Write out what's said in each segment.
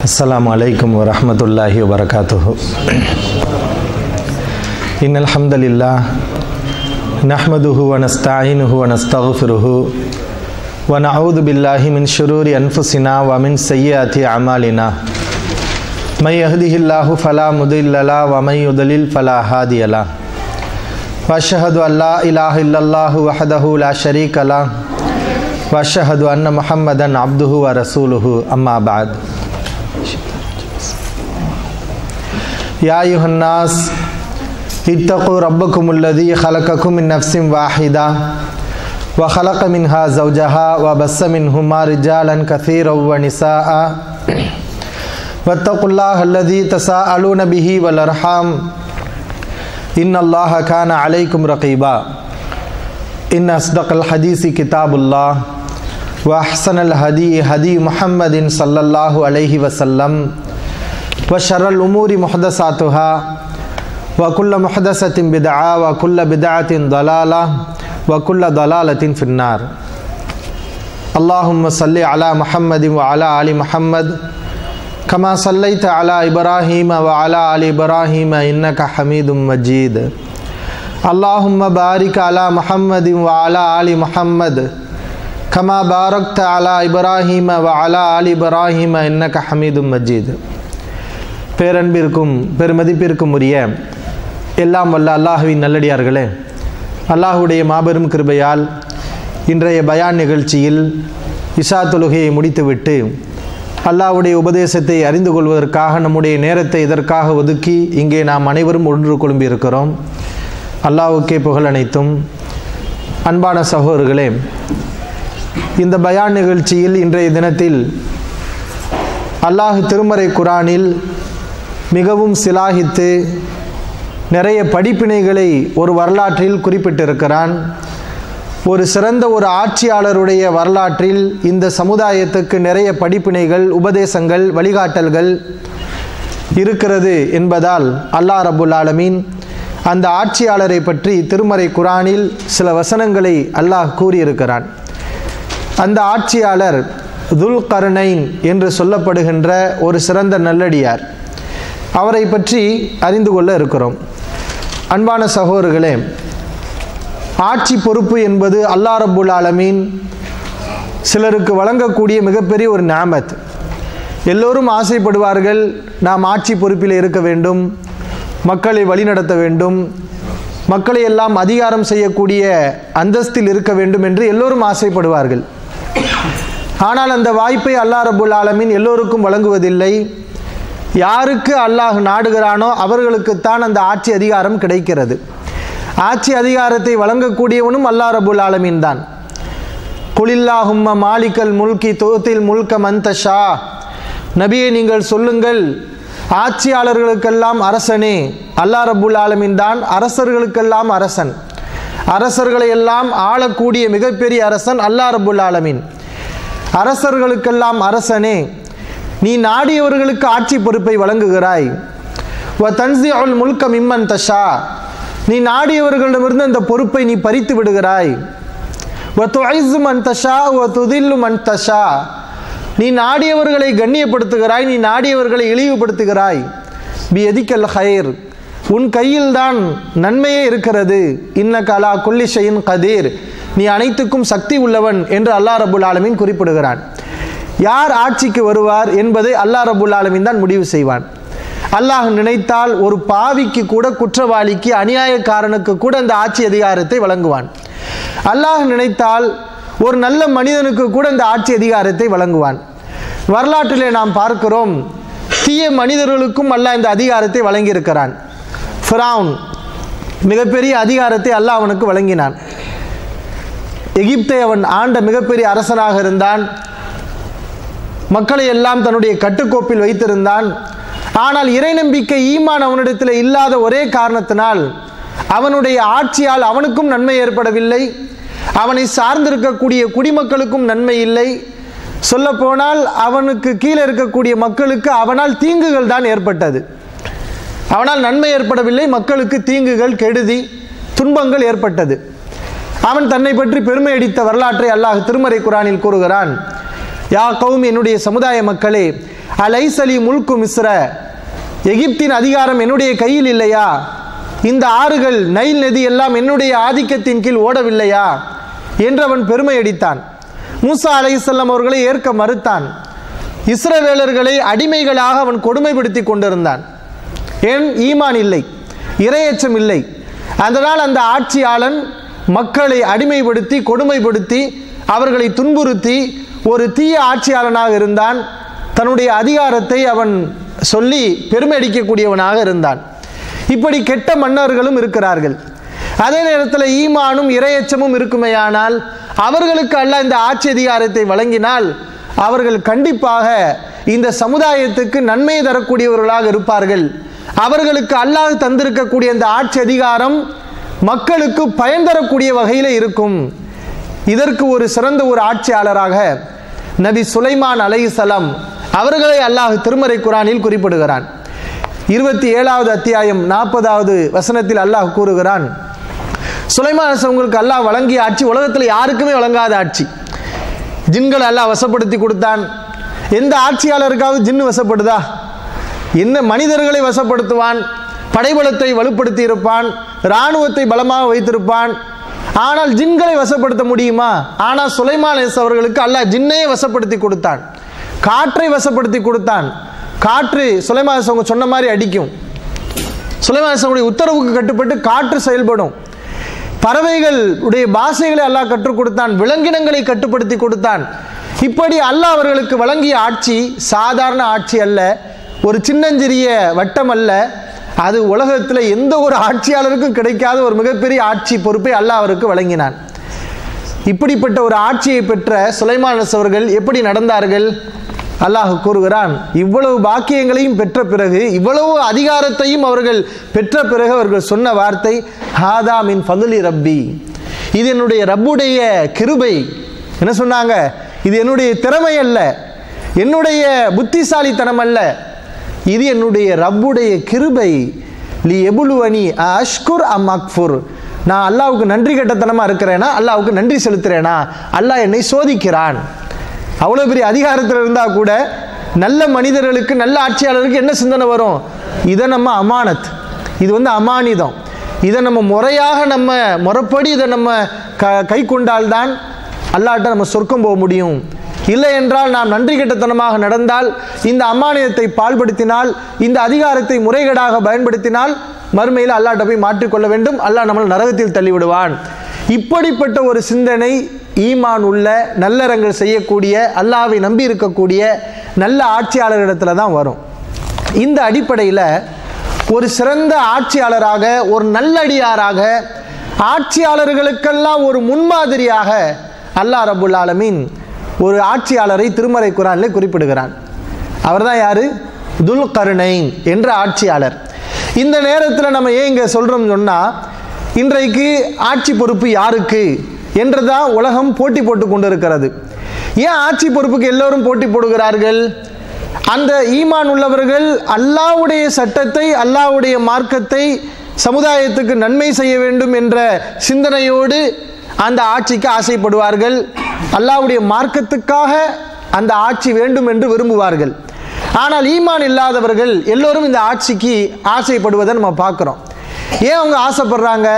अस्सलामु अलैकुम व रहमतुल्लाहि व बरकातुहु। इन्नल हम्दुलिल्लाह नहमदुहु व नस्तईनुहु व नस्तगफिरुहु व नऊज़ु बिल्लाहि मिन शुरूरि अनफुसिना व मिन सय्यिआति अमालिना मन यहदिहिल्लाहु फला मुदिल्ल लहु व मन युद्लिल फला हादिय लहु व अशहदु अल्ला इलाहा इल्लल्लाहु वहदहु ला शरीक लहु व अशहदु अन्न मुहम्मदन अब्दुहु व रसूलुहु अम्मा बाद। या अय्युहन्नास इत्तक़ू रब्बकुमुल्लज़ी खलक़कुम मिन नफ्सिन वाहिदा व खलक़ मिन्हा ज़ौजहा व बस्स मिन्हुमा रिजालन कसीरन व निसाअ वत्तक़ुल्लाह अल्लज़ी तसाअलून बिही वल अर्हाम इन्नल्लाह कान अलैकुम रक़ीबा। इन्न अस्दक़ल हदीसी किताबुल्लाह व अहसनल हदी हदी मुहम्मदिन सल्लल्लाहु अलैहि वसल्लम व शर्रल उमूरि मुहदसातुहा व कुल्ल मुहदसतिन बिदअह व कुल्ल बिदअतिन दलाला व कुल्ल दलालतिन फिन्नार। अल्लाहुम्मा सल्लि अला मुहम्मदिन व अला आलि मुहम्मद कमा सल्लैत अला इब्राहीम व अला आलि इब्राहीम इन्नका हमीदुम मजीद। अल्लाहुम्मा बारिक अला मुहम्मदिन व अला आलि मुहम्मद कमा बारकत अला इब्राहीम व अला आलि इब्राहीम इन्नका हमीदुम मजीद। பேரன்பிற்கும் பெருமதிப்பிற்கும் உரிய எல்லாம் வல்ல அல்லாஹ்வின் நல்லடியார்களே, அல்லாஹ்வுடைய மாபெரும் கிருபையால் இன்றைய பயான் நிகழ்ச்சியில் இஷா தொழுகையை முடித்துவிட்டு அல்லாஹ்வுடைய உபதேசத்தை அறிந்து கொள்வதற்காக நம்முடைய நேரத்தை இதற்காக ஒதுக்கி இங்கே நாம் அனைவரும் ஒன்று குழும்பியிருக்கிறோம். அல்லாஹ்வுக்கே புகழ் அனைத்தும். அன்பான சகோதரர்களே, இந்த பயான் நிகழ்ச்சியில் இன்றைய தினத்தில் அல்லாஹ் திருமறை குரானில் மிகவும் சிலாகித்து நிறைய படிப்பினைகளை ஒரு வரலாற்றில் குறிப்பிட்டிருக்கிறான். ஒரு சிறந்த ஒரு ஆட்சியாளருடைய வரலாற்றில் இந்த சமுதாயத்துக்கு நிறைய படிப்பினைகள், உபதேசங்கள், வழிகாட்டல்கள் இருக்கிறது என்பதால் அல்லாஹ் ரப்புல் ஆலமீன் அந்த ஆட்சியாளரை பற்றி திருமறை குரானில் சில வசனங்களை அல்லாஹ் கூறியிருக்கிறான். அந்த ஆட்சியாளர் துல்கர்னைன் என்று சொல்லப்படுகின்ற ஒரு சிறந்த நல்லடியார். அவரை பற்றி அறிந்து கொள்ள இருக்கிறோம். அன்பான சகோதரர்களே, ஆட்சி பொறுப்பு என்பது அல்லாஹ் ரப்புல் ஆலமீன் சிலருக்கு வழங்கக்கூடிய மிகப்பெரிய ஒரு நிஅமத். எல்லோரும் ஆசைப்படுவார்கள், நாம் ஆட்சி பொறுப்பில் இருக்க வேண்டும், மக்களை வழிநடத்த வேண்டும், மக்களை எல்லாம் அதிகாரம் செய்யக்கூடிய அந்தஸ்தில் இருக்க வேண்டும் என்று எல்லோரும் ஆசைப்படுவார்கள். ஆனால் அந்த வாய்ப்பை அல்லாஹ் ரப்புல் ஆலமீன் எல்லோருக்கும் வழங்குவதில்லை. யாருக்கு அல்லாஹ் நாடுகிறானோ அவர்களுக்குத்தான் அந்த ஆட்சி அதிகாரம் கிடைக்கிறது. ஆட்சி அதிகாரத்தை வழங்கக்கூடியவனும் அல்லாஹ் ரப்புல் ஆலமீன் தான். குலில்லாஹும்ம மாலிகல் முல்கி தூத்தில் முல்க மன் தஷா. நபியே, நீங்கள் சொல்லுங்கள், ஆட்சியாளர்களுக்கெல்லாம் அரசனே அல்லாஹ் ரப்புல் ஆலமீன் தான். அரசர்களுக்கெல்லாம் அரசன், அரசர்களை எல்லாம் ஆளக்கூடிய மிகப்பெரிய அரசன் அல்லாஹ் ரப்புல் ஆலமீன். அரசர்களுக்கெல்லாம் அரசனே, நீ நாடியவர்களுக்கு ஆட்சி பொறுப்பை வழங்குகிறாய். வ தன்சிஉல் முல்க மிம்மன் தஷா. நீ நாடியவர்களிடமிருந்து அந்த பொறுப்பை நீ பறித்து விடுகிறாய். வ துஇஸ்ஸு மன் தஷா வ துதில்லு மன் தஷா. நீ நாடியவர்களை கண்ணியப்படுத்துகிறாய், நீ நாடியவர்களை இழிவுபடுத்துகிறாய். பியதிக்கல் ஹைர். உன் கையில்தான் நன்மையே இருக்கிறது. இன்னக அலா குல்லி ஷைஇன் கதீர். நீ அனைத்துக்கும் சக்தி உள்ளவன் என்று அல்லாஹ் ரப்புல் ஆலமீன் குறிப்பிடுகிறான். யார் ஆட்சிக்கு வருவார் என்பதை அல்லாஹ் ரப்புல் ஆலமீன் தான் முடிவு செய்வான். அல்லாஹ் நினைத்தால் ஒரு பாவிக்கு கூட, குற்றவாளிக்கு, அநியாயக்காரனுக்கு கூட அந்த ஆட்சி அதிகாரத்தை வழங்குவான். அல்லாஹ் நினைத்தால் ஒரு நல்ல மனிதனுக்கு கூட அந்த ஆட்சி அதிகாரத்தை வழங்குவான். வரலாற்றிலே நாம் பார்க்கிறோம், தீய மனிதர்களுக்கும் அல்லாஹ் இந்த அதிகாரத்தை வழங்கியிருக்கிறான். ஃபிரௌன் மிகப்பெரிய அதிகாரத்தை அல்லாஹ் அவனுக்கு வழங்கினான். எகிப்தை அவன் ஆண்ட மிகப்பெரிய அரசனாக இருந்தான். மக்களை எல்லாம் தன்னுடைய கட்டுக்கோப்பில் வைத்திருந்தான். ஆனால் இறை நம்பிக்கை, ஈமான் அவனிடத்தில் இல்லாத ஒரே காரணத்தினால் அவனுடைய ஆட்சியால் அவனுக்கும் நன்மை ஏற்படவில்லை, அவனை சார்ந்திருக்கக்கூடிய குடிமக்களுக்கும் நன்மை இல்லை. சொல்லப்போனால் அவனுக்கு கீழே இருக்கக்கூடிய மக்களுக்கு அவனால் தீங்குகள் தான் ஏற்பட்டது. அவனால் நன்மை ஏற்படவில்லை, மக்களுக்கு தீங்குகள், கெடுதி, துன்பங்கள் ஏற்பட்டது. அவன் தன்னை பற்றி பெருமை அடித்த வரலாற்றை அல்லாஹ் திருமறை குரானில் கூறுகிறான். யா கௌம், என்னுடைய சமுதாய மக்களே, அலைசலி முல்கு மிஸ்ர, எகிப்தின் அதிகாரம் என்னுடைய கையில் இல்லையா? இந்த ஆறுகள் நைல் நதி எல்லாம் என்னுடைய ஆதிக்கத்தின் கீழ் ஓடவில்லையா என்று அவன் பெருமை அடித்தான். மூசா அலைஹிஸ்ஸலாம் அவர்களை ஏற்க மறுத்தான். இஸ்ரவேலர்களை அடிமைகளாக அவன் கொடுமைப்படுத்தி கொண்டிருந்தான். ஏன்? ஈமான் இல்லை, இறையச்சம் இல்லை. அதனால் அந்த ஆட்சியாளன் மக்களை அடிமைப்படுத்தி கொடுமைப்படுத்தி அவர்களை துன்புறுத்தி ஒரு தீய ஆட்சியாளனாக இருந்தான். தன்னுடைய அதிகாரத்தை அவன் சொல்லி பெருமை அடிக்கக்கூடியவனாக இருந்தான். இப்படி கெட்ட மன்னர்களும் இருக்கிறார்கள். அதே நேரத்தில் ஈமானும் இறையச்சமும் இருக்குமேயானால் அவர்களுக்கு அல்லாஹ் இந்த ஆட்சி அதிகாரத்தை வழங்கினால் அவர்கள் கண்டிப்பாக இந்த சமுதாயத்துக்கு நன்மை தரக்கூடியவர்களாக இருப்பார்கள். அவர்களுக்கு அல்லாஹ் தந்திருக்கக்கூடிய இந்த ஆட்சி அதிகாரம் மக்களுக்கு பயன் தரக்கூடிய வகையில் இருக்கும். இதற்கு ஒரு சிறந்த ஒரு ஆட்சியாளராக நபி சுலைமான் அலைஹிஸ்ஸலாம் அவர்களை அல்லாஹ் திருமறை குர்ஆனில் குறிப்பிடுகிறான். 27வது அத்தியாயம் 40வது வசனத்தில் அல்லாஹ் கூறுகிறான், சுலைமான் அலைஹிஸ்ஸலாமுக்கு அல்லாஹ் வழங்கிய ஆட்சி உலகத்தில் யாருக்குமே வழங்காத ஆட்சி. ஜின்களை அல்லாஹ் வசப்படுத்தி கொடுத்தான். எந்த ஆட்சியாளருக்காவது ஜின்னு வசப்படுதா? என்ன மனிதர்களை வசப்படுத்துவான், படைபலத்தை வலுப்படுத்தி இருப்பான், இராணுவத்தை பலமாக வைத்திருப்பான். ஆனால் ஜின்களை வசப்படுத்த முடியுமா? ஆனால் சுலைமான் அவர்களுக்கு அல்லாஹ் ஜின்னையே வசப்படுத்தி கொடுத்தான், காற்றை வசப்படுத்தி கொடுத்தான். காற்று சுலைமான் அவங்க சொன்ன மாதிரி அடிக்கும். சுலைமான் அவங்களுடைய உத்தரவுக்கு கட்டுப்பட்டு காற்று செயல்படும். பறவைகள் உடைய பாஷைகளை அல்லாஹ் கற்றுக் கொடுத்தான், விலங்கினங்களை கட்டுப்படுத்தி கொடுத்தான். இப்படி அல்லாஹ் அவர்களுக்கு வழங்கிய ஆட்சி சாதாரண ஆட்சி அல்ல, ஒரு சின்னஞ்சிறிய வட்டம் அல்ல. அது உலகத்தில் எந்த ஒரு ஆட்சியாளருக்கும் கிடைக்காத ஒரு மிகப்பெரிய ஆட்சி பொறுப்பை அல்லாஹ் அவருக்கு வழங்கினான். இப்படிப்பட்ட ஒரு ஆட்சியை பெற்ற சுலைமான் அவர்கள் எப்படி நடந்தார்கள்? அல்லாஹ் கூறுகிறான், இவ்வளவு பாக்கியங்களையும் பெற்ற பிறகு, இவ்வளவு அதிகாரத்தையும் அவர்கள் பெற்ற பிறகு அவர்கள் சொன்ன வார்த்தை, ஹாதா மின் ஃபதுலி ரப்பி, இது என்னுடைய ரப்புடைய கிருபை. என்ன சொன்னாங்க? இது என்னுடைய திறமை அல்ல, என்னுடைய புத்திசாலித்தனம் அல்ல, இது என்னுடைய ரப்புடைய கிருபை. லி எபுலுவனி அஷ்குர் அம் அக்ஃபுர், நான் அல்லாஹ்வுக்கு நன்றி கெட்டத்தனமா இருக்கிறேனா, அல்லாஹ்வுக்கு நன்றி செலுத்துறேனா, அல்லாஹ் என்னை சோதிக்கிறான். அவ்வளோ பெரிய அதிகாரத்தில் இருந்தால் கூட நல்ல மனிதர்களுக்கு, நல்ல ஆட்சியாளருக்கு என்ன சிந்தனை வரும்? இதை நம்ம அமானத், இது அமானிதம், இதை நம்ம முறையாக நம்ம முறைப்படி இதை நம்ம கை கொண்டால்தான் அல்லாஹ்ட்ட நம்ம சொர்க்கம் போக முடியும். இல்லை என்றால் நாம் நன்றி கெட்டத்தனமாக நடந்தால், இந்த அமானியத்தை பால்படுத்தினால், இந்த அதிகாரத்தை முறைகேடாக பயன்படுத்தினால் மறுமையில் அல்லாஹ்ட்ட போய் மாற்றிக்கொள்ள வேண்டும், அல்லாஹ் நம்மளை நரகத்தில் தள்ளிவிடுவான். இப்படிப்பட்ட ஒரு சிந்தனை ஈமான் உள்ள, நல்லறங்கள் செய்யக்கூடிய, அல்லாஹ்வை நம்பி இருக்கக்கூடிய நல்ல ஆட்சியாளர்களிடத்தில் தான் வரும். இந்த அடிப்படையில் ஒரு சிறந்த ஆட்சியாளராக, ஒரு நல்லடியாராக, ஆட்சியாளர்களுக்கெல்லாம் ஒரு முன்மாதிரியாக அல்லாஹ் ரப்புல் ஆலமீன் ஒரு ஆட்சியாளரை திருமறை குர்ஆனில் குறிப்பிடுகிறான். அவர் தான் யாரு? துல்கர்னைன் என்ற ஆட்சியாளர். இந்த நேரத்தில் நம்ம ஏன் இங்கே சொல்கிறோம்னு சொன்னால், இன்றைக்கு ஆட்சி பொறுப்பு யாருக்கு என்றுதான் உலகம் போட்டி போட்டு கொண்டிருக்கிறது. ஏன் ஆட்சி பொறுப்புக்கு எல்லோரும் போட்டி போடுகிறார்கள்? அந்த ஈமான் உள்ளவர்கள் அல்லாஹ்வுடைய சட்டத்தை, அல்லாஹ்வுடைய மார்க்கத்தை, சமுதாயத்துக்கு நன்மை செய்ய வேண்டும் என்ற சிந்தனையோடு அந்த ஆட்சிக்கு ஆசைப்படுவார்கள். அல்லாஹ்வுடைய மார்க்கத்துக்காக அந்த ஆட்சி வேண்டும் என்று விரும்புவார்கள். ஆனால் ஈமான் இல்லாதவர்கள் எல்லோரும் இந்த ஆட்சிக்கு ஆசைப்படுவதை நம்ம பார்க்குறோம். ஏன் அவங்க ஆசைப்படுறாங்க?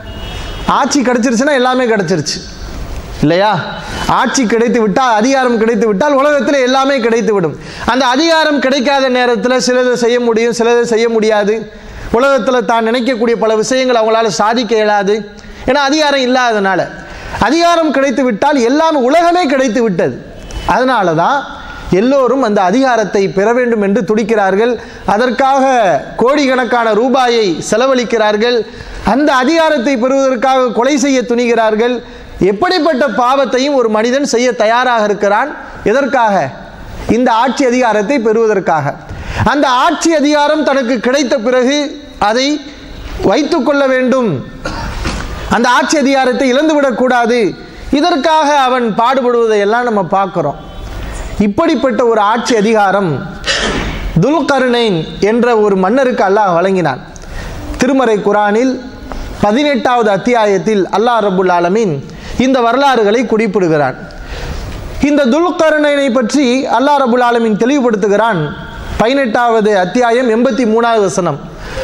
ஆட்சி கிடைச்சிருச்சுன்னா எல்லாமே கிடைச்சிருச்சு இல்லையா? ஆட்சி கிடைத்து விட்டால், அதிகாரம் கிடைத்து விட்டால் உலகத்தில் எல்லாமே கிடைத்து விடும். அந்த அதிகாரம் கிடைக்காத நேரத்தில் சிலதை செய்ய முடியும், சிலதை செய்ய முடியாது. உலகத்தில் தான் நினைக்கக்கூடிய பல விஷயங்கள் அவங்களால சாதிக்க இயலாது. ஏன்னா அதிகாரம் இல்லாதனால. அதிகாரம் கிடைத்து விட்டால் எல்லாமே, உலகமே கிடைத்து விட்டது. அதனால தான் எல்லோரும் அந்த அதிகாரத்தை பெற வேண்டும் என்று துடிக்கிறார்கள். அதற்காக கோடிக்கணக்கான ரூபாயை செலவழிக்கிறார்கள். அந்த அதிகாரத்தை பெறுவதற்காக கொலை செய்ய துணிகிறார்கள். எப்படிப்பட்ட பாவத்தையும் ஒரு மனிதன் செய்ய தயாராக இருக்கிறான். எதற்காக? இந்த ஆட்சி அதிகாரத்தை பெறுவதற்காக. அந்த ஆட்சி அதிகாரம் தனக்கு கிடைத்த பிறகு அதை வைத்துக் கொள்ள வேண்டும், அந்த ஆட்சி அதிகாரத்தை இழந்துவிடக்கூடாது, இதற்காக அவன் பாடுபடுவதையெல்லாம் நம்ம பார்க்கிறோம். இப்படிப்பட்ட ஒரு ஆட்சி அதிகாரம் துல்கர்னைன் என்ற ஒரு மன்னருக்கு அல்லாஹ் வழங்கினான். திருமறை குர்ஆனில் 18வது அத்தியாயத்தில் அல்லாஹ் ரப்புல் ஆலமீன் இந்த வரலாறுகளை குறிப்பிடுகிறான். இந்த துல்கர்னைனை பற்றி அல்லாஹ் ரப்புல் ஆலமீன் தெளிவுபடுத்துகிறான். 18வது அத்தியாயம் 83வது வசனம்.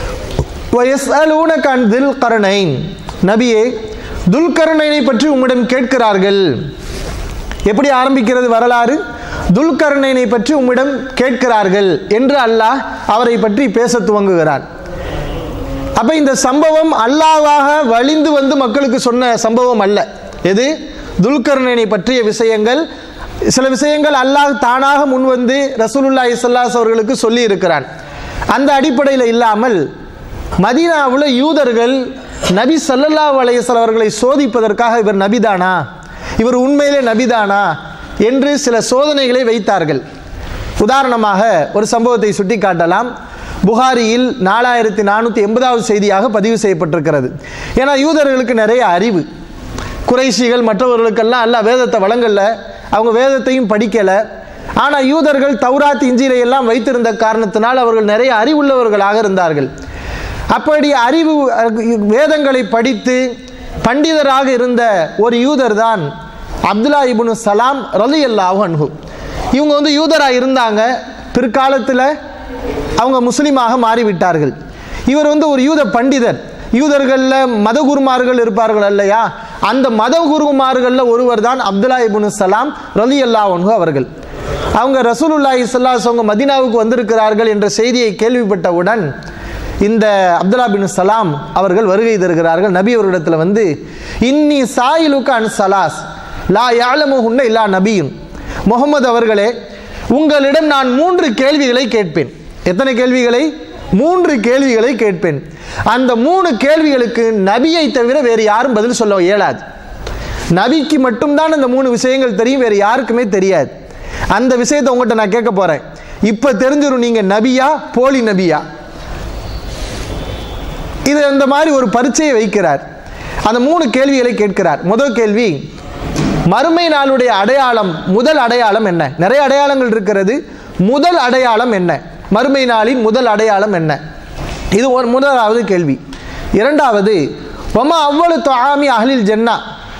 வயஸ்அலூனக அன் துல்கர்னைன், நபியே துல்கர்னைனை பற்றி உம்மிடம் கேட்கிறார்கள். எப்படி ஆரம்பிக்கிறது வரலாறு? துல்கர்னைனை பற்றி உம்மிடம் கேட்கிறார்கள் என்று அல்லாஹ் அவரை பற்றி பேச துவங்குகிறான். அப்ப இந்த சம்பவம் அல்லாஹ்வாக வழிந்து வந்து மக்களுக்கு சொன்ன சம்பவம் அல்ல. எது? துல்கர்னைனை பற்றிய விஷயங்கள், சில விஷயங்கள் அல்லாஹ் தானாக முன்வந்து ரசூலுல்லாஹி ஸல்லல்லாஹு அலைஹி அவர்களுக்கு சொல்லி இருக்கிறான். அந்த அடிப்படையில் இல்லாமல் மதீனாவில் யூதர்கள் நபி ஸல்லல்லாஹு அலைஹி வஸல்லம் அவர்களை சோதிப்பதற்காக இவர் நபிதானா, இவர் உண்மையிலே நபிதானா என்று சில சோதனைகளை வைத்தார்கள். உதாரணமாக ஒரு சம்பவத்தை சுட்டி காட்டலாம். புகாரியில் 4480வது செய்தியாக பதிவு செய்யப்பட்டிருக்கிறது. ஏன்னா யூதர்களுக்கு நிறைய அறிவு, குறைஷிகள் மற்றவர்களுக்கெல்லாம் அல்லாஹ் வேதத்தை வழங்கல, அவங்க வேதத்தையும் படிக்கலை. ஆனால் யூதர்கள் தௌராத் இஞ்சிலை எல்லாம் வைத்திருந்த காரணத்தினால் அவர்கள் நிறைய அறிவுள்ளவர்களாக இருந்தார்கள். அப்படி அறிவு வேதங்களை படித்து பண்டிதராக இருந்த ஒரு யூதர் தான் அப்துல்லா இப்னு சலாம் ரலியல்லாஹு அன்ஹு. இவங்க யூதராக இருந்தாங்க, பிற்காலத்தில் அவங்க முஸ்லீமாக மாறிவிட்டார்கள். இவர் ஒரு யூத பண்டிதர். யூதர்களில் மதகுருமார்கள் இருப்பார்கள் இல்லையா, அந்த மதகுருமார்களில் ஒருவர் தான் அப்துல்லா இப்னு சலாம் ரலியல்லாஹு அன்ஹு அவர்கள். அவங்க ரசூலுல்லாஹி ஸல்லல்லாஹு அலைஹி வஸல்லம் மதீனாவுக்கு வந்திருக்கிறார்கள் என்ற செய்தியை கேள்விப்பட்டவுடன் இந்த அப்துல்லா பின் சலாம் அவர்கள் வருகை தருகிறார்கள். நபி அவர்களிடத்தில் இன்னி சாயிலுக்க அன் சலாஸ் லா யாலமுஹுன்ன இல்லா நபியுன், முகமது அவர்களே உங்களிடம் நான் 3 கேள்விகளை கேட்பேன். எத்தனை கேள்விகளை? 3 கேள்விகளை கேட்பேன். அந்த 3 கேள்விகளுக்கு நபியை தவிர வேறு யாரும் பதில் சொல்ல இயலாது. நபிக்கு மட்டும்தான் அந்த 3 விஷயங்கள் தெரியும், வேறு யாருக்குமே தெரியாது. அந்த விஷயத்தை உங்கள்கிட்ட நான் கேட்க போறேன். இப்ப தெரிஞ்சிடும் நீங்க நபியா போலி நபியா. இது அந்த மாதிரி ஒரு பரீட்சையை வைக்கிறார். அந்த 3 கேள்விகளை கேட்கிறார். முதல் கேள்வி, மறுமை நாளுடைய அடையாளம், முதல் அடையாளம் என்ன? நிறைய அடையாளங்கள் இருக்கிறது, முதல் அடையாளம் என்ன? மறுமை நாளின் முதல் அடையாளம் என்ன? இது முதலாவது கேள்வி. இரண்டாவது, வமா அவ்வளு துஆமி அஹ்லில் ஜன்னா,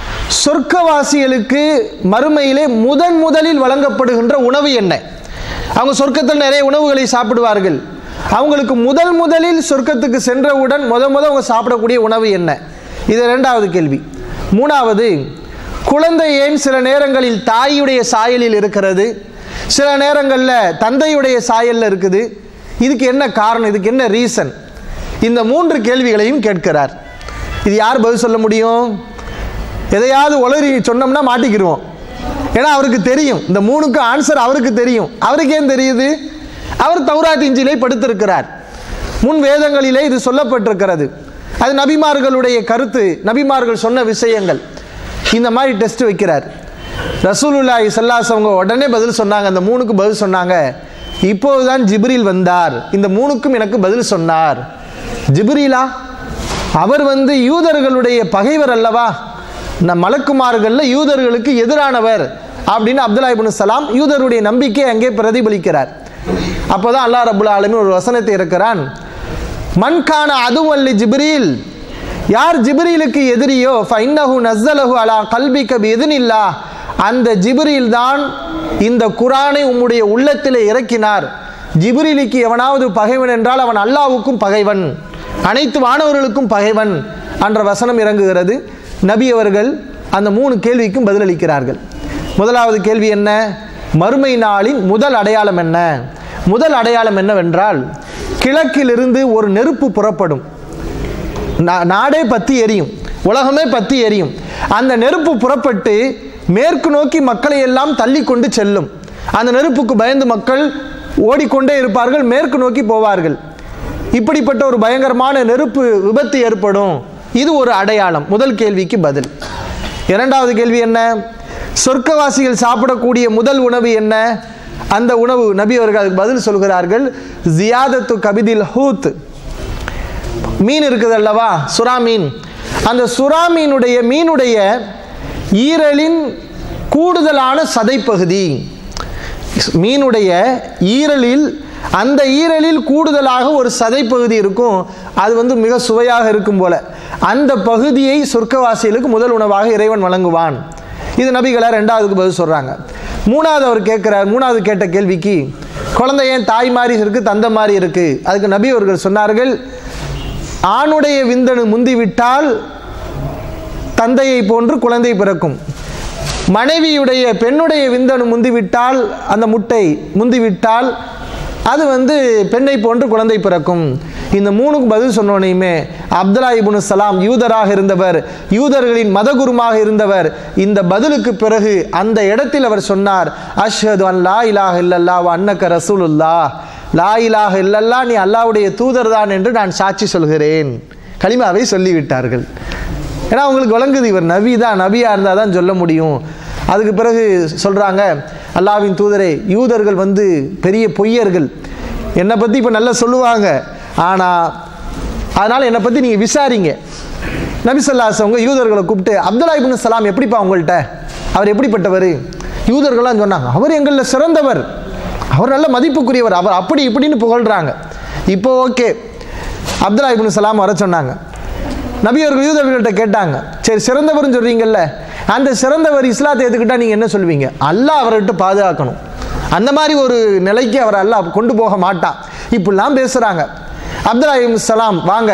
சொர்க்கவாசிகளுக்கு மறுமையிலே முதலில் வழங்கப்படுகின்ற உணவு என்ன? அவங்க சொர்க்கத்தில் நிறைய உணவுகளை சாப்பிடுவார்கள். அவங்களுக்கு முதலில் சொர்க்கத்துக்கு சென்றவுடன் அவங்க சாப்பிடக்கூடிய உணவு என்ன? இது இரண்டாவது கேள்வி. மூணாவது, குழந்தை ஏன் சில நேரங்களில் தாயுடைய சாயலில் இருக்கிறது, சில நேரங்களில் தந்தையுடைய சாயலில் இருக்குது, இதுக்கு என்ன காரணம், இதுக்கு என்ன ரீசன்? இந்த 3 கேள்விகளையும் கேட்கிறார். இது யார் பதில் சொல்ல முடியும்? எதையாவது உளறி சொன்னோம்னா மாட்டிக்கிடுவோம். ஏன்னா அவருக்கு தெரியும், இந்த 3க்கு ஆன்சர் அவருக்கு தெரியும். அவருக்கு ஏன் தெரியுது? அவர் தௌராத் இஞ்சிலை படித்திருக்கிறார். முன் வேதங்களிலே இது சொல்லப்பட்டிருக்கிறது. அது நபிமார்களுடைய கருத்து, நபிமார்கள் சொன்ன விஷயங்கள். இந்த மாதிரி டெஸ்ட் வைக்கிறார். ரசூலுல்லாஹி ஸல்லல்லாஹு அலைஹி வஸல்லம் உடனே பதில் சொன்னாங்க. அந்த 3க்கு பதில் சொன்னாங்க. இப்போதுதான் ஜிப்ரீல் வந்தார், இந்த 3க்கும் எனக்கு பதில் சொன்னார். ஜிப்ரீலா? அவர் யூதர்களுடைய பகைவர் அல்லவா, மலக்குமார்கள்ல யூதர்களுக்கு எதிரானவர் அப்படின்னு அப்துல்லா இப்னு சலாம் யூதருடைய நம்பிக்கை அங்கே பிரதிபலிக்கிறார். அப்போதான் அல்லாஹ் ரப்புல் ஆலமீன் ஒரு வசனத்தை இருக்கிறான். மன்கான அதுவல்லி ஜிப்ரீல், யார் ஜிப்ரீலுக்கு எதிரியோ ஃபைன்னஹு நஸ்ஸலஹு அலா கல்பிக பிஇذنில்லாஹ், அந்த ஜிப்ரீல் தான் இந்த குர்ஆனை உம்முடைய உள்ளத்திலே இறக்கினார். ஜிப்ரீலுக்கு எவனாவது பகைவன் என்றால் அவன் அல்லாஹ்வுக்கும் பகைவன், அனைத்து வானவர்களுக்கும் பகைவன் என்ற வசனம் இறங்குகிறது. நபி அவர்கள் அந்த 3 கேள்விக்கும் பதிலளிக்கிறார்கள். முதலாவது கேள்வி என்ன? மறுமை நாளின் முதல் அடையாளம் என்ன? முதல் அடையாளம் என்னவென்றால், கிழக்கிலிருந்து ஒரு நெருப்பு புறப்படும், நாடே பற்றி எரியும், உலகமே பற்றி எரியும். அந்த நெருப்பு புறப்பட்டு மேற்கு நோக்கி மக்களை எல்லாம் தள்ளி கொண்டு செல்லும். அந்த நெருப்புக்கு பயந்து மக்கள் ஓடிக்கொண்டே இருப்பார்கள், மேற்கு நோக்கி போவார்கள். இப்படிப்பட்ட ஒரு பயங்கரமான நெருப்பு விபத்து ஏற்படும். இது ஒரு அடையாளம். முதல் கேள்விக்கு பதில். இரண்டாவது கேள்வி என்ன? சொர்க்கவாசிகள் சாப்பிடக்கூடிய முதல் உணவு என்ன? அந்த உணவு நபி அவர்கள் பதில் சொல்கிறார்கள், ஜியாதத்து கபிதில் ஹூத், மீன் இருக்குது அல்லவா, சுறா மீன். அந்த சுறா மீனுடைய ஈரலின் கூடுதலான சதைப்பகுதி, மீனுடைய ஈரலில், அந்த ஈரலில் கூடுதலாக ஒரு சதைப்பகுதி இருக்கும். அது மிக சுவையாக இருக்கும் போல. அந்த பகுதியை சொர்க்கவாசிகளுக்கு முதல் உணவாக இறைவன் வழங்குவான். இது நபிகளார் இரண்டாவதுக்கு பதில் சொல்றாங்க. மூணாவது அவர் கேட்குறார், மூணாவது கேட்ட கேள்விக்கு குழந்தை ஏன் தாய் மாதிரி இருக்குது தந்தை மாதிரி இருக்குது? அதுக்கு நபி அவர்கள் சொன்னார்கள், ஆணுடைய விந்தணு முந்திவிட்டால் தந்தையை போன்று குழந்தை பிறக்கும், மனைவியுடைய பெண்ணுடைய விந்தணு முந்திவிட்டால் அந்த முட்டை முந்திவிட்டால் அது பெண்ணை போன்று குழந்தை பிறக்கும். இந்த மூணுக்கு பதில் சொன்னோனையுமே அப்துல்லா இப்னு சலாம் யூதராக இருந்தவர், யூதர்களின் மதகுருமாக இருந்தவர், இந்த பதிலுக்கு பிறகு அந்த இடத்தில் அவர் சொன்னார், அஷ்ஹது அன் லா இலாஹ இல்லல்லாஹ் வ அன்னக ரசூலுல்லாஹ், லா இலாஹ இல்லல்லாஹ் நீ அல்லாஹ்வுடைய தூதர் தான் என்று நான் சாட்சி சொல்கிறேன். கலிமாவை சொல்லிவிட்டார்கள். ஏன்னா அவங்களுக்கு விளங்குது இவர் நபி தான், நபியாக இருந்தால் தான் சொல்ல முடியும். அதுக்கு பிறகு சொல்கிறாங்க, அல்லாஹ்வின் தூதரே, யூதர்கள் பெரிய பொய்யர்கள், என்னை பற்றி இப்போ நல்லா சொல்லுவாங்க, ஆனால் அதனால் என்னை பற்றி நீங்கள் விசாரிங்க. நபி ஸல்லல்லாஹு அலைஹி வஸல்லம் யூதர்களை கூப்பிட்டு, அப்துல்லா இப்னு சலாம் எப்படிப்பா உங்கள்கிட்ட, அவர் எப்படிப்பட்டவர்? யூதர்கள்லாம் சொன்னாங்க, அவர் எங்களில் சிறந்தவர், அவர் நல்ல மதிப்புக்குரியவர், அவர் அப்படி இப்படின்னு புகழ்கிறாங்க. இப்போ ஓகே, அப்துல்லா இப்னு சலாம் வர சொன்னாங்க. நபி அவர்கள் யூதர்கள்ட்ட கேட்டாங்க, சரி சிறந்தவர்னு சொல்கிறீங்கல்ல, அந்த சிறந்தவர் இஸ்லாத்தை ஏற்றுக்கிட்டால் நீங்கள் என்ன சொல்வீங்க? அல்லாஹ் அவரை விட்டு பாதுகாக்கணும், அந்த மாதிரி ஒரு நிலைக்கு அவர் அல்லாஹ் கொண்டு போக மாட்டான், இப்படிலாம் பேசுகிறாங்க. அப்துல்லா இப்னு சலாம் வாங்க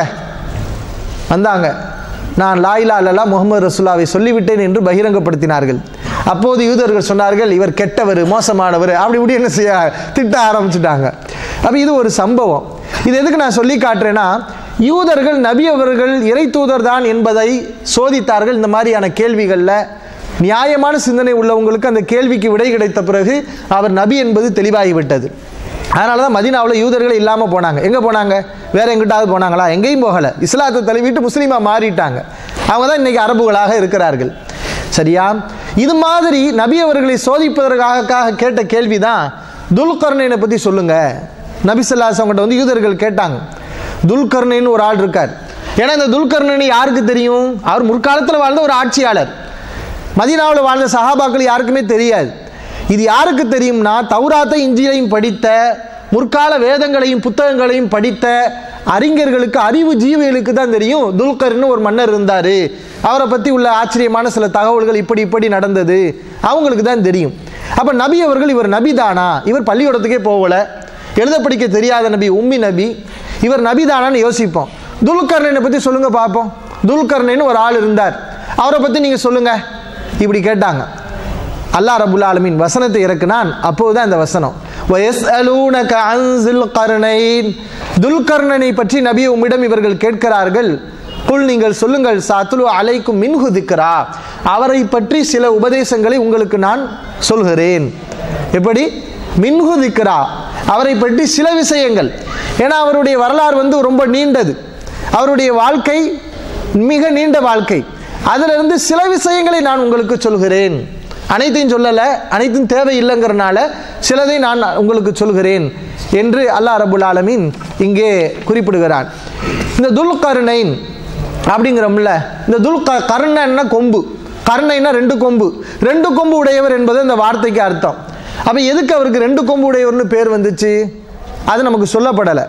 வந்தாங்க, நான் லா இலாஹ இல்லல்லாஹ் முஹம்மது ரசூலுல்லாஹை சொல்லிவிட்டேன் என்று பகிரங்கப்படுத்தினார்கள். அப்போது யூதர்கள் சொன்னார்கள், இவர் கெட்டவர், மோசமானவர், அப்படி இப்படி என்ன செய்ய திட்ட ஆரம்பிச்சுட்டாங்க. அப்போ இது ஒரு சம்பவம். இது எதுக்கு நான் சொல்லி காட்டுறேன்னா, யூதர்கள் நபி அவர்கள் இறை தூதர் தான் என்பதை சோதித்தார்கள். இந்த மாதிரியான கேள்விகளில் நியாயமான சிந்தனை உள்ளவங்களுக்கு அந்த கேள்விக்கு விடை கிடைத்த பிறகு அவர் நபி என்பது தெளிவாகிவிட்டது. அதனால தான் மதீனாவில் யூதர்கள் இல்லாமல் போனாங்க. எங்கே போனாங்க? வேறு எங்கிட்டாவது போனாங்களா? எங்கேயும் போகலை. இஸ்லாத்தை தழுவிட்டு முஸ்லீமாக மாறிட்டாங்க. அவங்க தான் இன்றைக்கி அரபுகளாக இருக்கிறார்கள். சரியா? இது மாதிரி நபி அவர்களை சோதிப்பதற்காக கேட்ட கேள்வி தான் துல்கர்னைனை பற்றி சொல்லுங்கள். நபி ஸல்லல்லாஹு அலைஹி வஸல்லம் யூதர்கள் கேட்டாங்க. துல்கர்னைன்னு ஒரு ஆள் இருக்கார். ஏன்னா இந்த துல்கர்னைன் யாருக்கு தெரியும்? அவர் முற்காலத்தில் வாழ்ந்த ஒரு ஆட்சியாளர். மதீனாவில் வாழ்ந்த சஹாபாக்கள் யாருக்குமே தெரியாது. இது யாருக்கு தெரியும்னா, தௌராத்தை இஞ்சிலையும் படித்த, முற்கால வேதங்களையும் புத்தகங்களையும் படித்த அறிஞர்களுக்கு, அறிவு ஜீவிகளுக்கு தான் தெரியும் துல்கர்னு ஒரு மன்னர் இருந்தார், அவரை பற்றி உள்ள ஆச்சரியமான சில தகவல்கள் இப்படி நடந்தது, அவங்களுக்கு தான் தெரியும். அப்போ நபி அவர்கள் இவர் நபி தானா? இவர் பள்ளிக்கூடத்துக்கே போகலை, எழுத படிக்க தெரியாத நபி, உம்மி நபி, இவர் நபிதானான்னு யோசிப்போம். துல்கர்னைனை பற்றி சொல்லுங்க பார்ப்போம். துல்கர்னைன்னு ஒரு ஆள் இருந்தார், அவரை பற்றி நீங்கள் சொல்லுங்க. இப்படி கேட்டாங்க. அல்லாஹ் ரப்புல் ஆலமீன் வசனத்தை இறக்குனான். அப்போதுதான் இந்த வசனம், வயஸ்அலூனக அன் ஸுல்கர்னைன், துல்கர்னைனை பற்றி நபி உம்மிடம் இவர்கள் கேட்கிறார்கள். குல் நீங்கள் சொல்லுங்கள், சாத்துலு அலைக்கும் மின்ஹு திக்ரா, அவரை பற்றி சில உபதேசங்களை உங்களுக்கு நான் சொல்கிறேன். எப்படி? மின்ஹு திக்ரா, அவரை பற்றி சில விஷயங்கள். ஏன்னா அவருடைய வரலாறு ரொம்ப நீண்டது, அவருடைய வாழ்க்கை மிக நீண்ட வாழ்க்கை. அதிலிருந்து சில விஷயங்களை நான் உங்களுக்கு சொல்கிறேன். அனைத்தையும் சொல்லலை, அனைத்தும் தேவையில்லைங்கிறனால சிலதை நான் உங்களுக்கு சொல்கிறேன் என்று அல்லாஹ் ரப்புல் ஆலமீன் இங்கே குறிப்பிடுகிறான். இந்த துல்கர்னைன் அப்படிங்கிறோம்ல, இந்த கர்ணன்னா கொம்பு, கர்ணைன்னா ரெண்டு கொம்பு, ரெண்டு கொம்பு உடையவர் என்பது இந்த வார்த்தைக்கு அர்த்தம். அப்போ எதுக்கு அவருக்கு ரெண்டு கொம்பு உடையவர்னு பேர் வந்துச்சு? அது நமக்கு சொல்லப்படலை.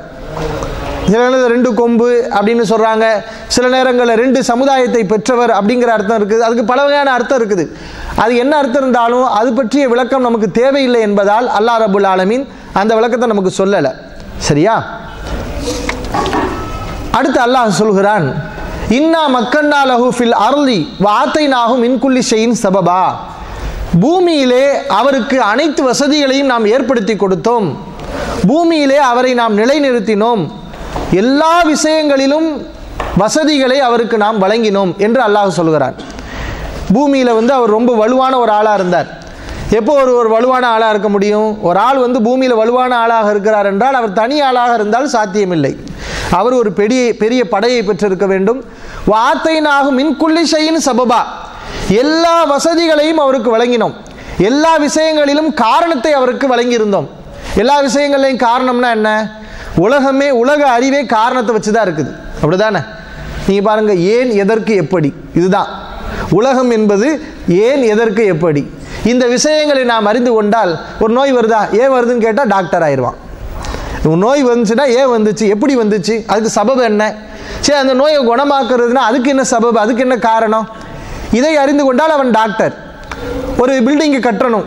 சில நேரத்தில் ரெண்டு கொம்பு அப்படின்னு சொல்கிறாங்க, சில நேரங்களில் ரெண்டு சமுதாயத்தை பெற்றவர் அப்படிங்கிற அர்த்தம் இருக்குது. அதுக்கு பல வகையான அர்த்தம் இருக்குது. அது என்ன அர்த்தம் இருந்தாலும் அது பற்றிய விளக்கம் நமக்கு தேவையில்லை என்பதால் அல்லாஹ் ரப்புல் ஆலமீன் அந்த விளக்கத்தை நமக்கு சொல்லலை. சரியா? அடுத்து அல்லாஹ் சொல்கிறான், இன்னா மக்கன்னா லஹு ஃபில் அர்லி வஆத்தைனாஹு மின் குல்லி ஷைஇன் சபபா, பூமியிலே அவருக்கு அனைத்து வசதிகளையும் நாம் ஏற்படுத்தி கொடுத்தோம், பூமியிலே அவரை நாம் நிலைநிறுத்தினோம், எல்லா விஷயங்களிலும் வசதிகளை அவருக்கு நாம் வழங்கினோம் என்று அல்லாஹ் சொல்கிறான். பூமியில் அவர் ரொம்ப வலுவான ஒரு ஆளாக இருந்தார். எப்போ ஒரு வலுவான ஆளாக இருக்க முடியும்? ஒரு ஆள் பூமியில் வலுவான ஆளாக இருக்கிறார் என்றால் அவர் தனி ஆளாக இருந்தால் சாத்தியமில்லை. அவர் ஒரு பெரிய படையை பெற்றிருக்க வேண்டும். வாத்தைனாகு மின் குல்லி ஷைஇன் சபபா, எல்லா வசதிகளையும் அவருக்கு வழங்கினோம், எல்லா விஷயங்களிலும் காரணத்தை அவருக்கு வழங்கியிருந்தோம். எல்லா விஷயங்களையும் காரணம்னா என்ன? உலகமே, உலக அறிவே காரணத்தை வச்சு தான் இருக்குது. அப்படிதானே? நீங்கள் பாருங்கள், ஏன் எதற்கு எப்படி, இதுதான் உலகம் என்பது. ஏன் எதற்கு எப்படி, இந்த விஷயங்களை நாம் அறிந்து கொண்டால், ஒரு நோய் வருதா, ஏன் வருதுன்னு கேட்டால் டாக்டர் ஆயிடுவான். நோய் வந்துச்சுன்னா ஏன் வந்துச்சு, எப்படி வந்துச்சு, அதுக்கு சபபு என்ன, சரி அந்த நோயை குணமாக்குறதுனா அதுக்கு என்ன சபபு, அதுக்கு என்ன காரணம், இதை அறிந்து கொண்டால் அவன் டாக்டர். ஒரு பில்டிங்கை கட்டணும்,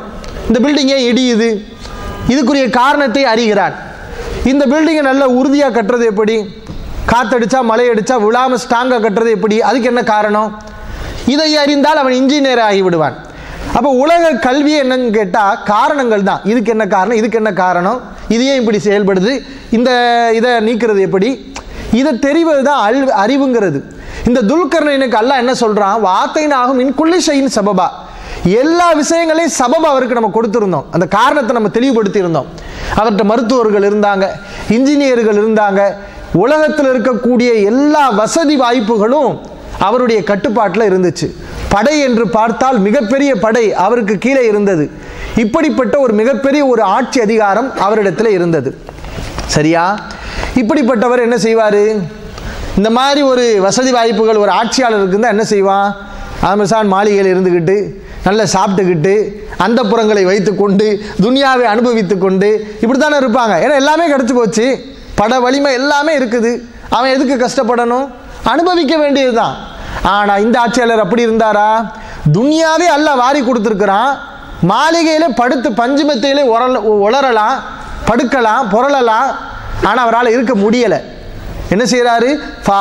இந்த பில்டிங் ஏன் இடியுது, இதுக்குரிய காரணத்தை அறிகிறான். இந்த பில்டிங்கை நல்ல உறுதியாக கட்டுறது எப்படி, காற்றடிச்சா மழை அடித்தா விழாமல் ஸ்ட்ராங்காக கட்டுறது எப்படி, அதுக்கு என்ன காரணம், இதை அறிந்தால் அவன் இன்ஜினியர் ஆகிவிடுவான். அப்போ உலக கல்வி என்னன்னு கேட்டால் காரணங்கள் தான். இதுக்கு என்ன காரணம், இதுக்கு என்ன காரணம், இது ஏன் இப்படி செயல்படுது, இதை நீக்கிறது எப்படி, இதை தெரிவது தான் அறிவுங்கிறது. இந்த துல்கர்னைனுக்கு அல்லாஹ் என்ன சொல்கிறான், வாத்தைனாகும் இன்குள்ளி ஷையின் சபபா, எல்லா விஷயங்களையும் சபபா அவருக்கு நம்ம கொடுத்துருந்தோம், அந்த காரணத்தை நம்ம தெளிவுபடுத்தி இருந்தோம். அவர்கிட்ட மருத்துவர்கள் இருந்தாங்க, இன்ஜினியர்கள் இருந்தாங்க, உலகத்தில் இருக்கக்கூடிய எல்லா வசதி வாய்ப்புகளும் அவருடைய கட்டுப்பாட்டில் இருந்துச்சு. படை என்று பார்த்தால் மிகப்பெரிய படை அவருக்கு கீழே இருந்தது. இப்படிப்பட்ட ஒரு மிகப்பெரிய ஒரு ஆட்சி அதிகாரம் அவரிடத்தில் இருந்தது. சரியா? இப்படிப்பட்டவர் என்ன செய்வார், இந்த மாதிரி ஒரு வசதி வாய்ப்புகள் ஒரு ஆட்சியாளருக்கு இருந்தால் என்ன செய்வான், அமர்சான் மாளிகையில் இருந்துக்கிட்டு நல்லா சாப்பிட்டுக்கிட்டு அந்த புறங்களை வைத்து கொண்டு துனியாவை அனுபவித்து கொண்டு இப்படி தானே இருப்பாங்க. ஏன்னா எல்லாமே கிடச்சி போச்சு, பட வலிமை எல்லாமே இருக்குது, அவன் எதுக்கு கஷ்டப்படணும், அனுபவிக்க வேண்டியது தான். ஆனால் இந்த ஆட்சியாளர் அப்படி இருந்தாரா, துனியாவே அல்லாஹ் வாரி கொடுத்துருக்கிறான், மாளிகையில் படுத்து பஞ்சுமெத்தையிலே உளரலாம், படுக்கலாம், புரளலாம், ஆனால் அவரால் இருக்க முடியலை. என்ன செய்கிறாரு,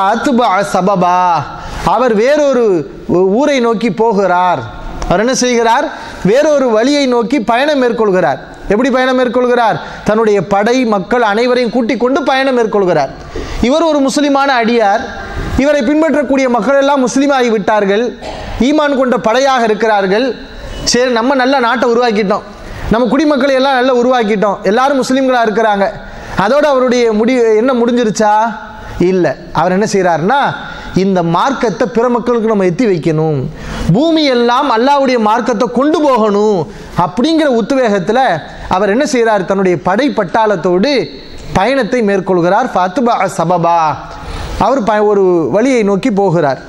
சபபா, அவர் வேறொரு ஊரை நோக்கி போகிறார். அவர் என்ன செய்கிறார், வேறொரு வழியை நோக்கி பயணம் மேற்கொள்கிறார். எப்படி பயணம் மேற்கொள்கிறார், தன்னுடைய படை மக்கள் அனைவரையும் கூட்டிக் கொண்டு பயணம் மேற்கொள்கிறார். இவர் ஒரு முஸ்லிமான அடியார், இவரை பின்பற்றக்கூடிய மக்கள் எல்லாம் முஸ்லீமாகி விட்டார்கள், ஈமான் கொண்ட படையாக இருக்கிறார்கள். சரி, நம்ம நல்ல நாட்டை உருவாக்கிட்டோம், நம்ம குடிமக்களை எல்லாம் நல்லா உருவாக்கிட்டோம், எல்லாரும் முஸ்லீம்களாக இருக்கிறாங்க, அதோடு அவருடைய என்ன முடிஞ்சிருச்சா, இல்லை. அவர் என்ன செய்கிறாருன்னா, இந்த மார்க்கத்தை பிற மக்களுக்கு நம்ம எத்தி வைக்கணும், பூமி எல்லாம் அல்லாஹ்வுடைய மார்க்கத்தை கொண்டு போகணும் அப்படிங்கிற உத்வேகத்தில் அவர் என்ன செய்கிறார், தன்னுடைய படை பட்டாளத்தோடு பயணத்தை மேற்கொள்கிறார். ஃபத்பா சபபா, அவர் ஒரு வழியை நோக்கி போகிறார்.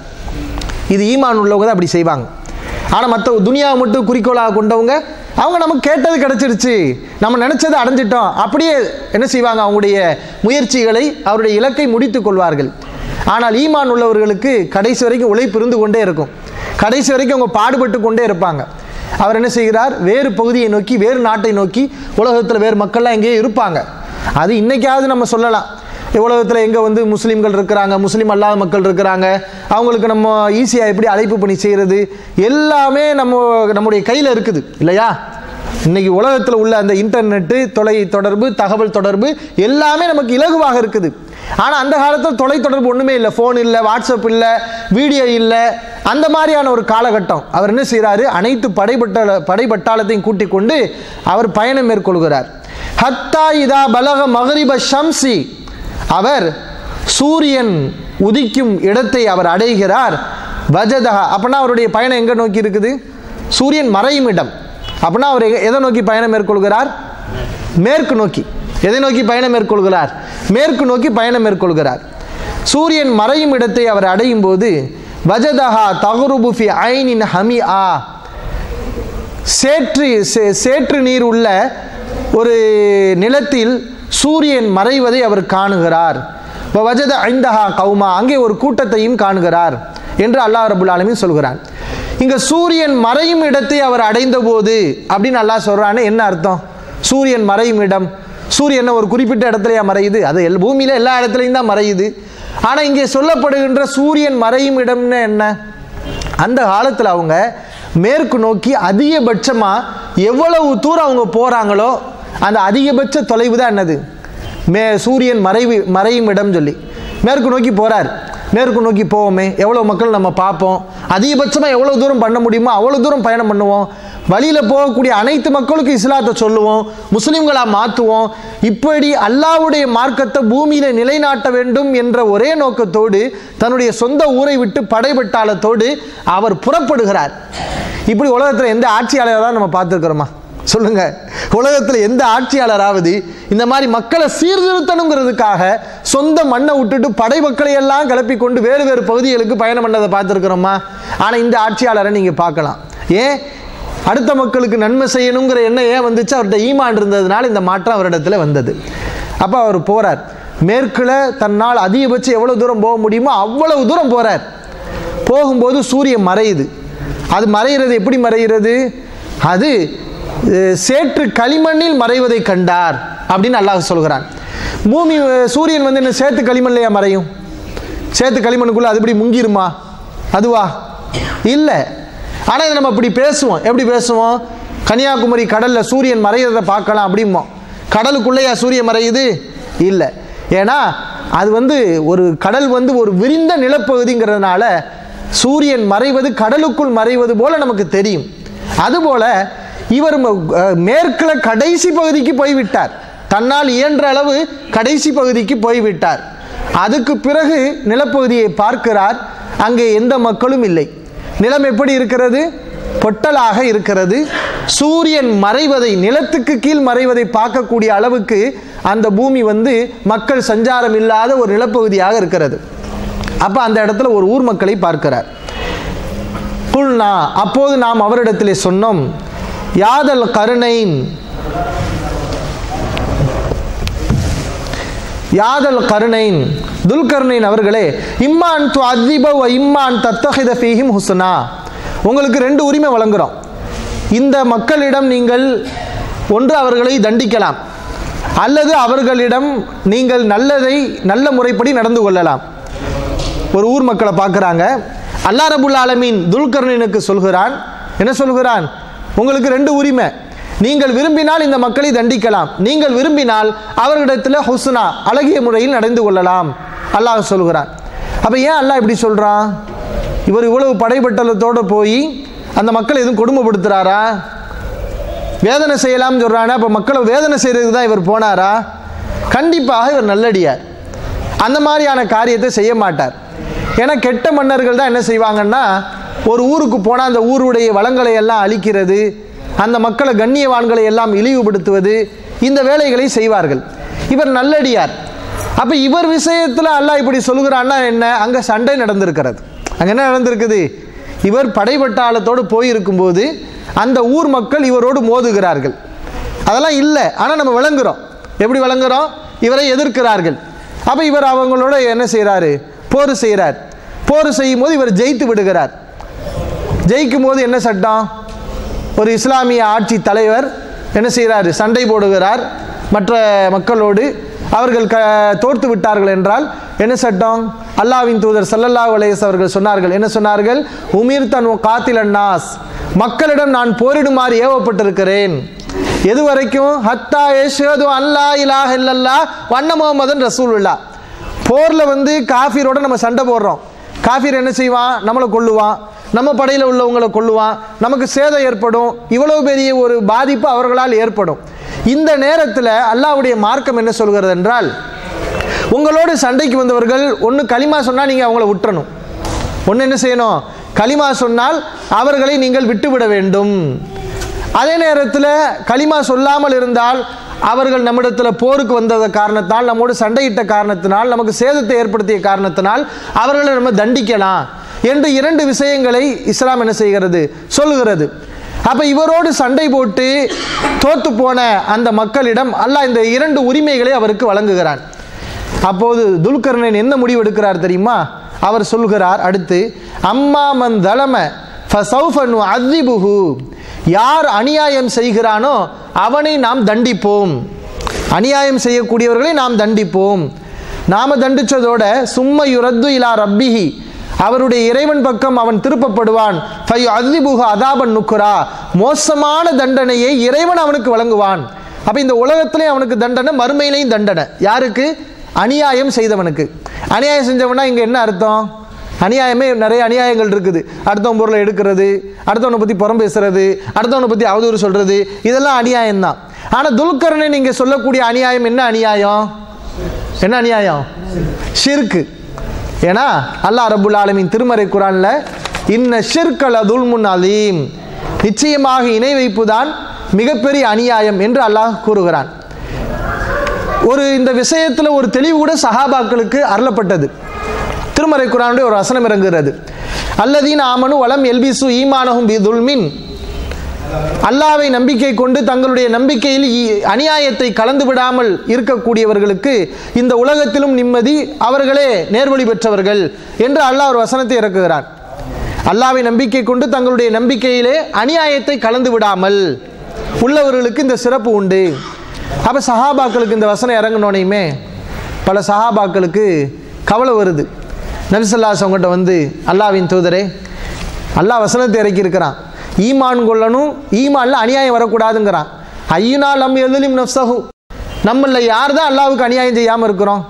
இது ஈமான் உள்ளவங்க தான் அப்படி செய்வாங்க. ஆனால் மற்ற துனியாவை மட்டும் குறிக்கோளாக கொண்டவங்க, அவங்க நமக்கு கேட்டது கிடச்சிருச்சு, நம்ம நினச்சதை அடைஞ்சிட்டோம், அப்படியே என்ன செய்வாங்க, அவங்களுடைய முயற்சிகளை அவருடைய இலக்கை முடித்து கொள்வார்கள். ஆனால் ஈமான் உள்ளவர்களுக்கு கடைசி வரைக்கும் உழைப்பு இருந்து கொண்டே இருக்கும், கடைசி வரைக்கும் அவங்க பாடுபட்டு கொண்டே இருப்பாங்க. அவர் என்ன செய்கிறார், வேறு பகுதியை நோக்கி, வேறு நாட்டை நோக்கி, உலகத்தில் வேறு மக்கள்லாம் எங்கேயோ இருப்பாங்க, அது இன்னைக்காவது நம்ம சொல்லலாம், உலகத்தில் எங்கே முஸ்லீம்கள் இருக்கிறாங்க, முஸ்லீம் அல்லாத மக்கள் இருக்கிறாங்க, அவங்களுக்கு நம்ம ஈஸியாக எப்படி அழைப்பு பணி செய்கிறது, எல்லாமே நம்முடைய கையில் இருக்குது இல்லையா. இன்றைக்கி உலகத்தில் உள்ள அந்த இன்டர்நெட்டு, தொலை தொடர்பு, தகவல் தொடர்பு எல்லாமே நமக்கு இலகுவாக இருக்குது. ஆனால் அந்த காலத்தில் தொலை தொடர்பு ஒன்றுமே இல்லை, ஃபோன் இல்லை, வாட்ஸ்அப் இல்லை, வீடியோ இல்லை, அந்த மாதிரியான ஒரு காலகட்டம். அவர் என்ன செய்கிறாரு, அனைத்து படைபட்டாளத்தையும் கூட்டிக் கொண்டு அவர் பயணம் மேற்கொள்கிறார். ஹத்தா இதா பலக மகரிப ஷம்சி, அவர் சூரியன் உதிக்கும் இடத்தை அவர் அடைகிறார். வஜதஹா, அப்படின்னா அவருடைய பயணம் எங்கே நோக்கி இருக்குது, சூரியன் மறையும் இடம். அப்படின்னா அவர் எதை நோக்கி பயணம் மேற்கொள்கிறார், மேற்கு நோக்கி. எதை நோக்கி பயணம் மேற்கொள்கிறார், மேற்கு நோக்கி பயணம் மேற்கொள்கிறார். சூரியன் மறையும் இடத்தை அவர் அடையும் போது வஜதஹா தகுருபு ஃபி ஐனின் ஹமிஆ, சேற்று நீர் உள்ள ஒரு நிலத்தில் சூரியன் மறைவதை அவர் காணுகிறார். வஜத ஐந்தஹா கௌமா, அங்கே ஒரு கூட்டத்தையும் காணுகிறார் என்று அல்லாஹ் ரபுல் ஆலமீன் சொல்கிறான். இங்க சூரியன் மறையும் இடத்தை அவர் அடைந்த போது அப்படின்னு அல்லாஹ் சொல்றான்னு என்ன அர்த்தம், சூரியன் மறையும் இடம், சூரியன் ஒரு குறிப்பிட்ட இடத்துலையா மறையுது, அது பூமியில எல்லா இடத்துலையும் தான் மறையுது. ஆனால் இங்கே சொல்லப்படுகின்ற சூரியன் மறையும் இடம்னு என்ன, அந்த காலத்தில் அவங்க மேற்கு நோக்கி அதிகபட்சமாக எவ்வளவு தூரம் அவங்க போகிறாங்களோ அந்த அதிகபட்ச தொலைவு தான் என்னது, சூரியன் மறையும் இடம் சொல்லி மேற்கு நோக்கி போகிறார். மேற்கு நோக்கி போவோமே, எவ்வளோ மக்கள் நம்ம பார்ப்போம், அதிகபட்சமாக எவ்வளோ தூரம் பண்ண முடியுமோ அவ்வளோ தூரம் பயணம் பண்ணுவோம், வழியில் போகக்கூடிய அனைத்து மக்களுக்கும் இஸ்லாத்தை சொல்லுவோம், முஸ்லீம்களாக மாற்றுவோம். இப்படி அல்லாஹ்வுடைய மார்க்கத்தை பூமியில் நிலைநாட்ட வேண்டும் என்ற ஒரே நோக்கத்தோடு தன்னுடைய சொந்த ஊரை விட்டு படைபட்டாளத்தோடு அவர் புறப்படுகிறார். இப்படி உலகத்தில் எந்த ஆட்சியாளராக தான் நம்ம பார்த்துருக்கிறோமா சொல்லுங்க, உலகத்தில் எந்த ஆட்சியாளராவது இந்த மாதிரி மக்களை சீர்திருத்தணுங்கிறதுக்காக சொந்த மண்ணை விட்டுட்டு படை மக்களை எல்லாம் கிளப்பி கொண்டு வேறு வேறு பகுதிகளுக்கு பயணம் பண்ணதை பார்த்துருக்கிறோமா? ஆனால் இந்த ஆட்சியாளரை நீங்கள் பார்க்கலாம். ஏன், அடுத்த மக்களுக்கு நன்மை செய்யணுங்கிற எண்ணம் ஏன் வந்துச்சு, அவர்கிட்ட ஈமான் இருந்ததுனால இந்த மாற்றம் அவரிடத்துல வந்தது. அப்போ அவர் போகிறார், மேற்கில் தன்னால் அதிகபட்சம் எவ்வளோ தூரம் போக முடியுமோ அவ்வளவு தூரம் போகிறார். போகும்போது சூரியன் மறையுது. அது மறைகிறது எப்படி மறைகிறது, அது சேற்று களிமண்ணில் மறைவதை கண்டார் அப்படின்னு அல்லாஹ் சொல்கிறான். பூமி சூரியன் வந்து என்ன சேத்து களிமண்லையா மறையும்? சேத்து களிமண்ணுக்குள்ள அது இப்படி முங்கிருமா? அதுவா? இல்லை. ஆனால் இதை நம்ம இப்படி பேசுவோம். எப்படி பேசுவோம்? கன்னியாகுமரி கடலில் சூரியன் மறையிறதை பார்க்கலாம் அப்படிம்போம். கடலுக்குள்ளேயா சூரியன் மறையுது? இல்லை. ஏன்னா அது வந்து ஒரு கடல் வந்து ஒரு விரிந்த நிலப்பகுதிங்கிறதுனால சூரியன் மறைவது கடலுக்குள் மறைவது போல நமக்கு தெரியும். அதுபோல இவர் மேற்கில் கடைசி பகுதிக்கு போய்விட்டார். தன்னால் இயன்ற அளவு கடைசி பகுதிக்கு போய்விட்டார். அதுக்கு பிறகு நிலப்பகுதியை பார்க்கிறார். அங்கே எந்த மக்களும் இல்லை. நிலம் எப்படி இருக்கிறது? பொட்டலாக இருக்கிறது. சூரியன் மறைவதை, நிலத்துக்கு கீழ் மறைவதை பார்க்கக்கூடிய அளவுக்கு அந்த பூமி வந்து மக்கள் சஞ்சாரம் இல்லாத ஒரு நிலப்பகுதியாக இருக்கிறது. அப்போ அந்த இடத்துல ஒரு ஊர் மக்களை பார்க்கிறார். குல்னா, அப்போது நாம் அவரிடத்திலே சொன்னோம், யாதல் கருணைன், யாதல் கருணைன், துல்கர்ணைன் அவர்களே, இம்மான் து அதிப வ இம்மான் தத்தஹித ஃபீஹிம் ஹுஸ்னா, உங்களுக்கு 2 உரிமை வழங்குகிறோம். இந்த மக்களிடம் நீங்கள் ஒன்று அவர்களை தண்டிக்கலாம், அல்லது அவர்களிடம் நீங்கள் நல்ல முறைப்படி நடந்து கொள்ளலாம். ஒரு ஊர் மக்களை பார்க்குறாங்க. அல்லாஹ் ரப்புல் ஆலமீன் துல்கர்ணைனுக்கு சொல்கிறான். என்ன சொல்கிறான்? உங்களுக்கு 2 உரிமை. நீங்கள் விரும்பினால் இந்த மக்களை தண்டிக்கலாம், நீங்கள் விரும்பினால் அவர்களிடத்தில் ஹுஸ்னா, அழகிய முறையில் நடந்து கொள்ளலாம் அல்லாஹ் சொல்கிறான். அப்போ ஏன் அல்லாஹ் இப்படி சொல்கிறான்? இவர் இவ்வளவு படைபட்டலத்தோடு போய் அந்த மக்களை எதுவும் கொடுமைப்படுத்துகிறாரா? வேதனை செய்யலாம்னு சொல்கிறானே, அப்போ மக்களை வேதனை செய்கிறதுக்கு தான் இவர் போனாரா? கண்டிப்பாக இவர் நல்லடியார். அந்த மாதிரியான காரியத்தை செய்ய மாட்டார். ஏன்னா கெட்ட மன்னர்கள் தான் என்ன செய்வாங்கன்னா, ஒரு ஊருக்கு போனால் அந்த ஊருடைய வளங்களை எல்லாம் அழிக்கிறது, அந்த மக்களை கண்ணியவான்களை எல்லாம் இழிவுபடுத்துவது, இந்த வேலைகளை செய்வார்கள். இவர் நல்லடியார். அப்போ இவர் விஷயத்தில் அல்லாஹ் இப்படி சொல்கிறான்னா என்ன? அங்கே சண்டை நடந்திருக்கிறது. அங்கே என்ன நடந்திருக்குது? இவர் படைபட்டாளத்தோடு போயிருக்கும்போது அந்த ஊர் மக்கள் இவரோடு மோதுகிறார்கள். அதெல்லாம் இல்லை, ஆனால் நம்ம விளங்குறோம். எப்படி விளங்குறோம்? இவரை எதிர்க்கிறார்கள். அப்போ இவர் அவங்களோட என்ன செய்கிறாரு? போர் செய்கிறார். போர் செய்யும் போது இவர் ஜெயித்து விடுகிறார். ஜெயிக்கும் போது என்ன சட்டம்? ஒரு இஸ்லாமிய ஆட்சி தலைவர் என்ன செய்கிறார்? சண்டை போடுகிறார் மற்ற மக்களோடு. அவர்கள் தோர்த்து விட்டார்கள் என்றால் என்ன சட்டம்? அல்லாஹ்வின் தூதர் ஸல்லல்லாஹு அலைஹி வஸல்லம் அவர்கள் சொன்னார்கள். என்ன சொன்னார்கள்? உமிர்தன் காத்திலன் நாஸ், மக்களிடம் நான் போரிடுமாறு ஏவப்பட்டிருக்கிறேன். எது வரைக்கும்? ஹத்தா யஷ்ஹது அல்லா இலாஹ இல்லல்லாஹ் வ அன்ன முஹம்மதன் ரசூலுல்லாஹ். போரில் வந்து காஃபிரோட நம்ம சண்டை போடுறோம். காஃபிர் என்ன செய்வான்? நம்மளை கொல்லுவான், நம்ம படையில் உள்ளவங்களை கொல்லுவான், நமக்கு சேதம் ஏற்படும், இவ்வளவு பெரிய ஒரு பாதிப்பு அவர்களால் ஏற்படும். இந்த நேரத்தில் அல்லாஹ்வுடைய மார்க்கம் என்ன சொல்கிறது என்றால், உங்களோடு சண்டைக்கு வந்தவர்கள் ஒன்று களிமா சொன்னால் நீங்கள் அவங்கள விட்டுறணும். ஒன்று என்ன செய்யணும்? களிமா சொன்னால் அவர்களை நீங்கள் விட்டுவிட வேண்டும். அதே நேரத்தில் களிமா சொல்லாமல் இருந்தால் அவர்கள் நம்மிடத்தில் போருக்கு வந்தத காரணத்தால், நம்மோடு சண்டையிட்ட காரணத்தினால், நமக்கு சேதத்தை ஏற்படுத்திய காரணத்தினால் அவர்களை நம்ம தண்டிக்கலாம் என்று 2 விஷயங்களை இஸ்லாம் என்ன செய்கிறது? சொல்கிறது. அப்போ இவரோடு சண்டை போட்டு தோத்து போன அந்த மக்களிடம் அல்லாஹ் இந்த 2 உரிமைகளை அவருக்கு வழங்குகிறான். அப்போது துல்கர்ணைன் என்ன முடிவு எடுக்கிறார் தெரியுமா? அவர் சொல்கிறார் அடுத்து, அம்மா மன் தலம ஃபஸௌஃப நுஅذிபுஹு, யார் அநியாயம் செய்கிறானோ அவனை நாம் தண்டிப்போம். அநியாயம் செய்யக்கூடியவர்களை நாம் தண்டிப்போம். நாம தண்டிச்சதோட சும்ம யுரத்து இலா ரப்பிஹி, அவருடைய இறைவன் பக்கம் அவன் திருப்பப்படுவான். ஃபயுஅذிபுஹு அதாபன் நுக்ரா, மோசமான தண்டனையை இறைவன் அவனுக்கு வழங்குவான். அப்போ இந்த உலகத்திலே அவனுக்கு தண்டனை, மறுமையிலையும் தண்டனை. யாருக்கு? அநியாயம் செய்தவனுக்கு. அநியாயம் செஞ்சவனா இங்கே என்ன அர்த்தம்? அநியாயமே நிறைய அநியாயங்கள் இருக்குது. அடுத்தவன் பொருளை எடுக்கிறது, அடுத்தவனை பற்றி புறம் பேசுறது, அடுத்தவனை பற்றி அவதூறு சொல்கிறது, இதெல்லாம் அநியாயம்தான். ஆனால் துல்கர்ணைன் இங்கே சொல்லக்கூடிய அநியாயம் என்ன அநியாயம்? என்ன அநியாயம்? ஷிர்கு. ஏன்னா அல்லாஹ் ரப்புல் ஆலமீன் திருமறை குர்ஆனில் இன்ன ஷிர்க லதுல்முன் அலீம், நிச்சயமாக இணை வைப்பு தான் மிகப்பெரிய அநியாயம் என்று அல்லாஹ் கூறுகிறான். இந்த விஷயத்தில் ஒரு தெளிவு கூட சஹாபாக்களுக்கு அருளப்பட்டது. திருமறை குர்ஆனுடைய ஒரு வசனம் இறங்குகிறது. அல்லதீன ஆமனு வலம் எல்பிசு ஈமானஹும் பிதுல்மின், அல்லாஹ்வை நம்பிக்கை கொண்டு தங்களுடைய நம்பிக்கையில் அநியாயத்தை கலந்து விடாமல் இருக்கக்கூடியவர்களுக்கு இந்த உலகத்திலும் நிம்மதி, அவர்களே நேர்வழி பெற்றவர்கள் என்று அல்லாஹ் ஒரு வசனத்தை இறக்குகிறான். அல்லாஹ்வை நம்பிக்கை கொண்டு தங்களுடைய நம்பிக்கையிலே அநியாயத்தை கலந்து விடாமல், உள்ளவர்களுக்கு இந்த சிறப்பு உண்டு. அப்போ சஹாபாக்களுக்கு இந்த வசனம் இறங்கினோனையுமே பல சஹாபாக்களுக்கு கவலை வருது. நபி ஸல்லல்லாஹு அலைஹி வஸல்லம் வந்து அல்லாஹ்வின் தூதரே, அல்லாஹ் வசனத்தை இறக்கியிருக்கிறான், ஈமான் கொள்ளணும், ஈமானில் அநியாயம் வரக்கூடாதுங்கிறான். ஐயுனா லம் யظلم நஃப்ஸஹு, நம்மள யார் தான் அல்லாஹ்வுக்கு அநியாயம் செய்யாமல் இருக்கிறோம்?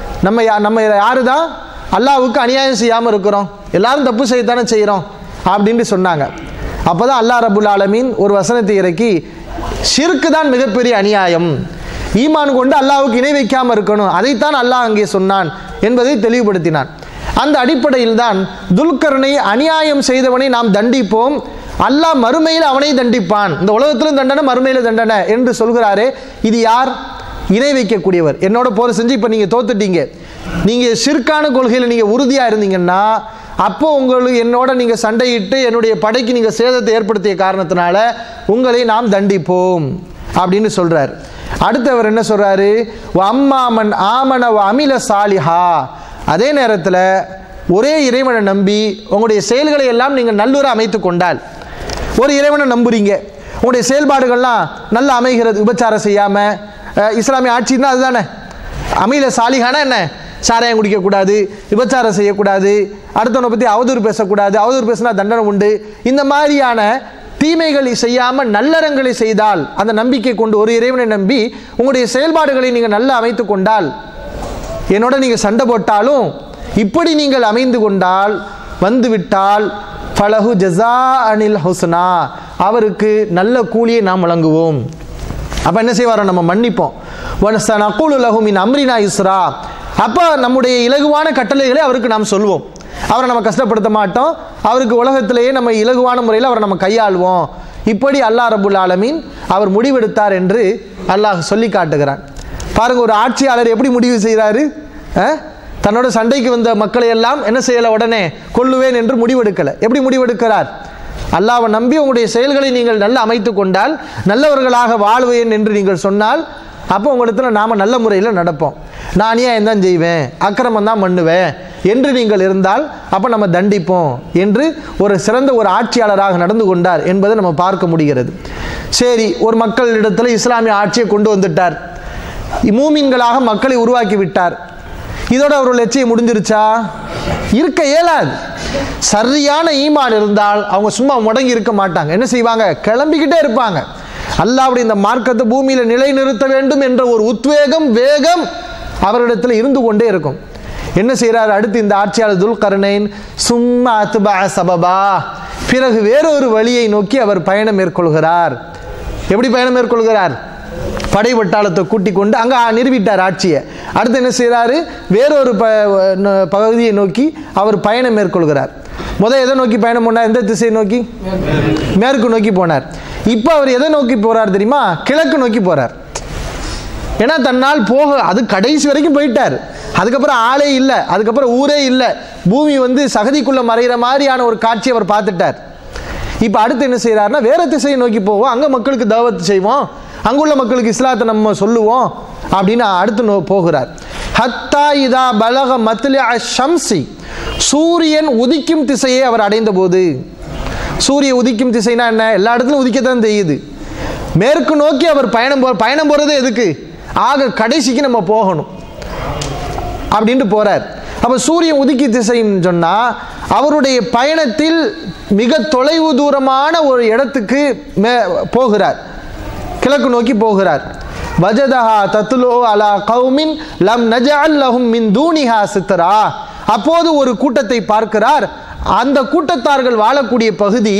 நம்ம யாரு தான் அல்லாஹ்வுக்கு அநியாயம் செய்யாமல் இருக்கிறோம்? எல்லாரும் தப்பு செய்யத்தானே செய்கிறோம் அப்படின்னு சொன்னாங்க. அப்போ தான் அல்லாஹ் ரப்புல் ஆலமீன் ஒரு வசனத்தை இறக்கி, ஷிர்க்கு தான் மிகப்பெரிய அநியாயம், ஈமான் கொண்டு அல்லாஹ்வுக்கு இணை வைக்காமல் இருக்கணும், அதைத்தான் அல்லாஹ் அங்கே சொன்னான் என்பதை தெளிவுபடுத்தினான். அந்த அடிப்படையில் தான் துல்கர்னை அநியாயம் செய்தவனை நாம் தண்டிப்போம், அல்லாஹ் மறுமையில் அவனை தண்டிப்பான், இந்த உலகத்திலும் தண்டனை மறுமையில் தண்டனை என்று சொல்கிறாரே, இது யார்? இணை வைக்கக்கூடியவர். என்னோட போற செஞ்சு இப்போ நீங்கள் தோத்துட்டீங்க, நீங்கள் ஷிர்கான கொள்கையில் நீங்கள் உறுதியாக இருந்தீங்கன்னா அப்போ உங்களுக்கு என்னோட நீங்கள் சண்டையிட்டு என்னுடைய படைக்கு நீங்கள் சேதத்தை ஏற்படுத்திய காரணத்தினால உங்களை நாம் தண்டிப்போம் அப்படின்னு சொல்றார். அடுத்தவர் என்ன சொல்றாரு? அம்மாமன் ஆமன அமில சாலிஹா, அதே நேரத்தில் ஒரே இறைவனை நம்பி உங்களுடைய செயல்களை எல்லாம் நீங்கள் நல்லுற அமைத்து கொண்டால், ஒரு இறைவனை நம்புறீங்க, உங்களுடைய செயல்பாடுகள்லாம் நல்லா அமைகிறது, விபச்சாரம் செய்யாமல், இஸ்லாமிய ஆட்சின்னா அதுதானே. அமீல சாலிஹானா என்ன? சாராயம் குடிக்கக்கூடாது, விபச்சாரம் செய்யக்கூடாது, அடுத்தவனை பற்றி அவதூறு பேசக்கூடாது, அவதூறு பேசினா தண்டனை உண்டு, இந்த மாதிரியான தீமைகளை செய்யாமல் நல்லறங்களை செய்தால், அந்த நம்பிக்கை கொண்டு ஒரு இறைவனை நம்பி உங்களுடைய செயல்பாடுகளை நீங்கள் நல்லா அமைத்து கொண்டால், என்னோட நீங்கள் சண்டை போட்டாலும் இப்படி நீங்கள் அமைந்து கொண்டால் வந்துவிட்டால் ஃபலஹு ஜஸா அனில் ஹுஸ்னா, அவருக்கு நல்ல கூலியை நாம் வழங்குவோம். அப்போ என்ன செய்வாரோ? நம்ம மன்னிப்போம். வனஸ்தனகுலு லஹு மின் அம்ரினா யுஸ்ரா, அப்போ நம்முடைய இலகுவான கட்டளைகளை அவருக்கு நாம் சொல்வோம், அவரை நம்ம கஷ்டப்படுத்த மாட்டோம், அவருக்கு உலகத்திலேயே நம்ம இலகுவான முறையில் அவரை நம்ம கையாள்வோம். இப்படி அல்லாஹ் ரப்புல் ஆலமீன் அவர் முடிவெடுத்தார் என்று அல்லாஹ் சொல்லி காட்டுகிறான். பாருங்க, ஒரு ஆட்சியாளர் எப்படி முடிவு செய்கிறாரு? தன்னோட சண்டைக்கு வந்த மக்களை எல்லாம் என்ன செய்யலை? உடனே கொல்லுவேன் என்று முடிவெடுக்கலை. எப்படி முடிவெடுக்கிறார்? அல்லாஹ்வை நம்பி உங்களுடைய செயல்களை நீங்கள் நல்லா அமைத்து கொண்டால், நல்லவர்களாக வாழ்வேன் என்று நீங்கள் சொன்னால், அப்போ உங்களிடத்துல நாம் நல்ல முறையில் நடப்போம், நான் அநியாயம் தான் செய்வேன், அக்கிரமம் தான் பண்ணுவேன் என்று நீங்கள் இருந்தால் அப்போ நம்ம தண்டிப்போம் என்று ஒரு சிறந்த ஒரு ஆட்சியாளராக நடந்து கொண்டார் என்பதை நம்ம பார்க்க முடிகிறது. சரி, ஒரு மக்களிடத்தில் இஸ்லாமிய ஆட்சியை கொண்டு வந்துட்டார், மூமின்களாக மக்களை உருவாக்கி விட்டார், இதோட ஒரு லட்சியம் முடிஞ்சிருச்சா? இருக்க இயலாது. சரியான ஈமான் இருந்தால் அவங்க சும்மா முடங்கி இருக்க மாட்டாங்க. என்ன செய்வாங்க? கிளம்பிக்கிட்டே இருப்பாங்க. அல்லாஹ்வுடைய இந்த மார்க்கத்தை பூமியில் நிலைநிறுத்த வேண்டும் என்ற ஒரு உத்வேகம், வேகம் அவரிடத்தில் இருந்து கொண்டே இருக்கும். என்ன செய்கிறார்? அடுத்து இந்த ஆட்சியாளர் துல்கர்னைன் சும்மா அத்பா சபபா, பிறகு வேறொரு வழியை நோக்கி அவர் பயணம் மேற்கொள்கிறார். எப்படி பயணம் மேற்கொள்கிறார்? படை வட்டாளத்தை கூட்டிக் கொண்டு அங்கே நிறுவிட்டார் ஆட்சியை. அடுத்து என்ன செய்கிறாரு? வேறொரு பகுதியை நோக்கி அவர் பயணம் மேற்கொள்கிறார். முதல் எதை நோக்கி பயணம் போனார்? எந்த திசையை நோக்கி? மேற்கு நோக்கி போனார். இப்போ அவர் எதை நோக்கி போறார் தெரியுமா? கிழக்கு நோக்கி போறார். ஏன்னா தன்னால் போக, அது கடைசி வரைக்கும் போயிட்டார், அதுக்கப்புறம் ஆளே இல்லை, அதுக்கப்புறம் ஊரே இல்லை, பூமி வந்து சகதிக்குள்ள மறைகிற மாதிரியான ஒரு காட்சி அவர் பார்த்துட்டார். இப்போ அடுத்து என்ன செய்யறாருன்னா, வேற திசையை நோக்கி போவோம், அங்கே மக்களுக்கு தாவத் செய்வோம், அங்குள்ள மக்களுக்கு இஸ்லாத்தை நம்ம சொல்லுவோம் அப்படின்னு அடுத்து போகிறார். ஹத்தா இதா பலக மத்லி அஷம்சி, சூரியன் உதிக்கும் திசையை அவர் அடைந்த போது, சூரிய உதிக்கும் திசைனா என்ன? எல்லா இடத்துலையும் உதிக்கத்தான் தெரியுது. மேற்கு நோக்கி அவர் பயணம் போறது எதுக்கு? ஆக கடைசிக்கு நம்ம போகணும் அப்படின்ட்டு போறார். அப்போ சூரியன் உதிக்கி திசைன்னு சொன்னா அவருடைய பயணத்தில் மிக தொலைவு தூரமான ஒரு இடத்துக்கு போகிறார், கிழக்கு நோக்கி போகிறார். வஜதஹா தத்லு அலா கௌமின் லம் நஜஅல் லஹும் மின் தூனிஹா சித்ரா, அப்போது ஒரு கூட்டத்தை பார்க்கிறார். அந்த கூட்டத்தார்கள் வாழக்கூடிய பகுதி,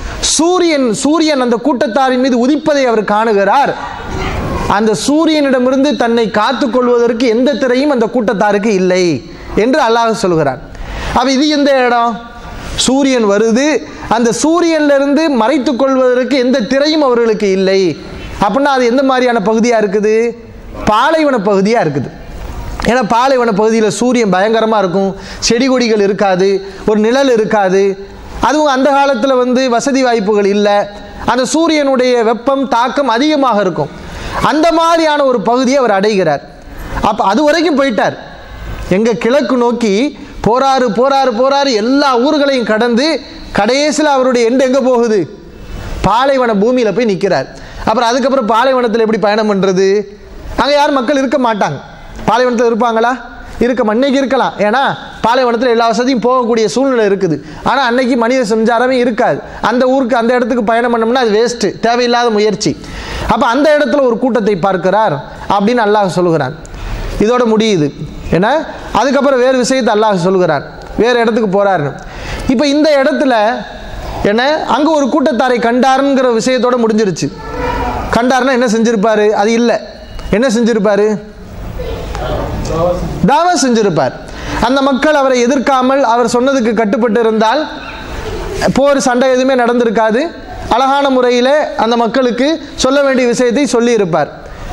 சூரியன் அந்த கூட்டத்தாரின் மீது உதிப்பதை அவர் காணுகிறார். அந்த சூரியனிடமிருந்து தன்னை காத்துக் கொள்வதற்கு எந்த திரையும் அந்த கூட்டத்தாருக்கு இல்லை என்று அல்லாஹ் சொல்கிறார். அப்ப இது எந்த இடம்? சூரியன் வருது, அந்த சூரியன்ல இருந்து மறைத்துக் கொள்வதற்கு எந்த திரையும் அவர்களுக்கு இல்லை. அப்படின்னா அது எந்த மாதிரியான பகுதியா இருக்குது? பாலைவன பகுதியா இருக்குது. ஏன்னா பாலைவன பகுதியில் சூரியன் பயங்கரமாக இருக்கும், செடி கொடிகள் இருக்காது, ஒரு நிழல் இருக்காது, அதுவும் அந்த காலத்தில் வந்து வசதி வாய்ப்புகள் இல்லை, அந்த சூரியனுடைய வெப்பம் தாக்கம் அதிகமாக இருக்கும். அந்த மாதிரியான ஒரு பகுதியை அவர் அடைகிறார். அப்போ அது வரைக்கும் போயிட்டார், எங்கள் கிழக்கு நோக்கி போறாரு போறாரு போறாரு, எல்லா ஊர்களையும் கடந்து கடைசியில் அவருடைய எண்டு எங்கே போகுது? பாலைவன பூமியில் போய் நிற்கிறார். அப்புறம் அதுக்கப்புறம் பாலைவனத்தில் எப்படி பயணம் பண்ணுறது? அங்கே யாரும் மக்கள் இருக்க மாட்டாங்க. பாலைவனத்தில் இருப்பாங்களா? இன்னைக்கு இருக்கலாம். ஏன்னா பாலைவனத்தில் எல்லா வசதியும் போகக்கூடிய சூழ்நிலை இருக்குது. ஆனால் அன்னைக்கு மனித சஞ்சாரமே இருக்காது. அந்த ஊருக்கு அந்த இடத்துக்கு பயணம் பண்ணோம்னா அது வேஸ்ட்டு, தேவையில்லாத முயற்சி. அப்போ அந்த இடத்துல ஒரு கூட்டத்தை பார்க்கிறார் அப்படின்னு அல்லாஹ் சொல்கிறான். இதோட முடியுது. ஏன்னா அதுக்கப்புறம் வேறு விஷயத்தை அல்லாஹ் சொல்கிறான், வேறு இடத்துக்கு போகிறாருன்னு. இப்போ இந்த இடத்துல என்ன, அங்கே ஒரு கூட்டத்தாரை கண்டாருங்கிற விஷயத்தோடு முடிஞ்சிருச்சு. கண்டாருன்னா என்ன செஞ்சிருப்பாரு? அது இல்லை, என்ன செஞ்சிருப்பாரு? தாவா செஞ்சிருப்பார். அந்த மக்கள் அவரை எதிர்க்காமல் அவர் சொன்னதுக்கு கட்டுப்பட்டு இருந்தால் போர் சண்டை எதுவுமே நடந்திருக்காது. அழகான முறையில் அந்த மக்களுக்கு சொல்ல வேண்டிய விஷயத்தை சொல்லி இருப்பார்.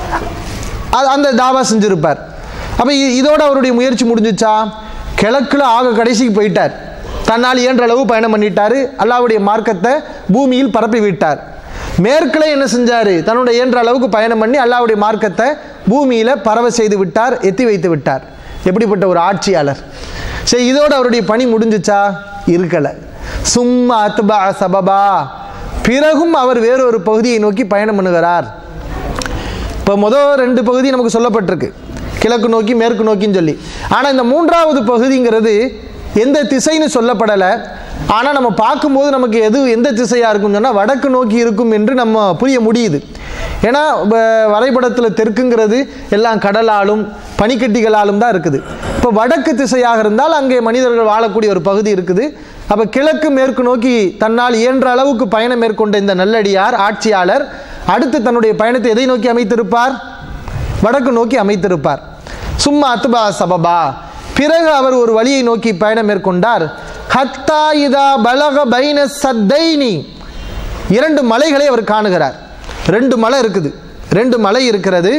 அந்த தாவா செஞ்சிருப்பார். அப்போ இதோட அவருடைய முயற்சி முடிஞ்சிச்சா? கிழக்குல ஆக கடைசிக்கு போயிட்டார். தன்னால் இயன்ற அளவு பயணம் பண்ணிட்டாரு. அல்லாஹ்வுடைய மார்க்கத்தை பூமியில் பரப்பி விட்டார். மேற்கிலே என்ன செஞ்சார்? தன்னுடைய இயன்ற அளவுக்கு பயணம் பண்ணி அல்லாஹ்வுடைய மார்க்கத்தை பூமியில் பரவ செய்து விட்டார், எத்தி வைத்து விட்டார். எப்படிப்பட்ட ஒரு ஆட்சியாளர்! சரி, இதோடு அவருடைய பணி முடிஞ்சிச்சா? இருக்கலை. சும்மா அத்பா சபபா, பிறகும் அவர் வேறொரு பகுதியை நோக்கி பயணம் பண்ணுகிறார். இப்போ முதல் 2 பகுதி நமக்கு சொல்லப்பட்டிருக்கு, கிழக்கு நோக்கி மேற்கு நோக்கின்னு சொல்லி. ஆனால் இந்த 3வது பகுதிங்கிறது எந்த திசைன்னு சொல்லப்படலை. ஆனால் நம்ம பார்க்கும்போது நமக்கு எந்த திசையாக இருக்கும்னு சொன்னால் வடக்கு நோக்கி இருக்கும் என்று நம்ம புரிய முடியுது. ஏன்னா வரைபடத்தில் தெற்குங்கிறது எல்லாம் கடலாலும் பனிக்கட்டிகளாலும் தான் இருக்குது. இப்போ வடக்கு திசையாக இருந்தால் அங்கே மனிதர்கள் வாழக்கூடிய ஒரு பகுதி இருக்குது. அப்போ கிழக்கு மேற்கு நோக்கி தன்னால் இயன்ற அளவுக்கு பயணம் மேற்கொண்ட இந்த நல்லடியார் ஆட்சியாளர் அடுத்து தன்னுடைய பயணத்தை எதை நோக்கி அமைத்திருப்பார்? வடக்கு நோக்கி அமைத்திருப்பார். சும்மா அத்பா சபபா, பிறகு அவர் ஒரு வழியை நோக்கி பயணம் மேற்கொண்டார். ஹத்தா இதா பலக பைன சத்தைனி, 2 மலைகளை அவர் காணுகிறார். 2 மலை இருக்குது, 2 மலை இருக்கிறது.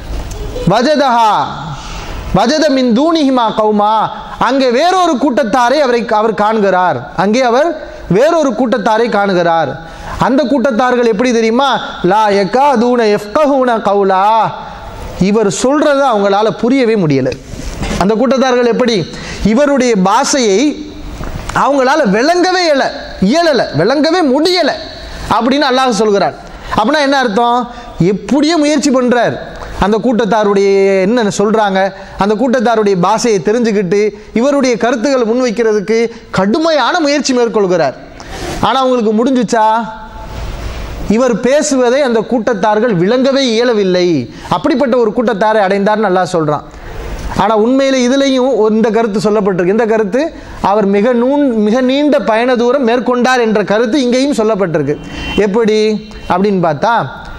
வஜதஹா வஜத மின் தூனிஹிமா கௌமா, அங்கே வேறொரு கூட்டத்தாரை அவர் காண்கிறார். அங்கே அவர் வேறொரு கூட்டத்தாரை காணுகிறார். அந்த கூட்டத்தார்கள் எப்படி தெரியுமா? லா யகாதுன யஃப்கஹூன கௌலா, இவர் சொல்றதை அவங்களால புரியவே முடியலை. அந்த கூட்டத்தார்கள் எப்படி? இவருடைய பாஷையை அவங்களால விளங்கவே இயலலை, விளங்கவே முடியலை அப்படின்னு அல்லாஹ் சொல்கிறார். அப்படின்னா என்ன அர்த்தம்? எப்படியோ முயற்சி பண்ணுறார். அந்த கூட்டத்தாருடைய என்ன சொல்கிறாங்க, அந்த கூட்டத்தாருடைய பாஷையை தெரிஞ்சுக்கிட்டு இவருடைய கருத்துக்களை முன்வைக்கிறதுக்கு கடுமையான முயற்சி மேற்கொள்கிறார். ஆனால் அவங்களுக்கு முடிஞ்சிச்சா? இவர் பேசுவதை அந்த கூட்டத்தார்கள் விளங்கவே இயலவில்லை. அப்படிப்பட்ட ஒரு கூட்டத்தாரை அடைந்தார்னு அல்லாஹ் சொல்கிறான். ஆனால் உண்மையில் இதுலேயும் இந்த கருத்து சொல்லப்பட்டிருக்கு. இந்த கருத்து அவர் மிக நீண்ட பயண தூரம் மேற்கொண்டார் என்ற கருத்து இங்கேயும் சொல்லப்பட்டிருக்கு. எப்படி அப்படின்னு பார்த்தா,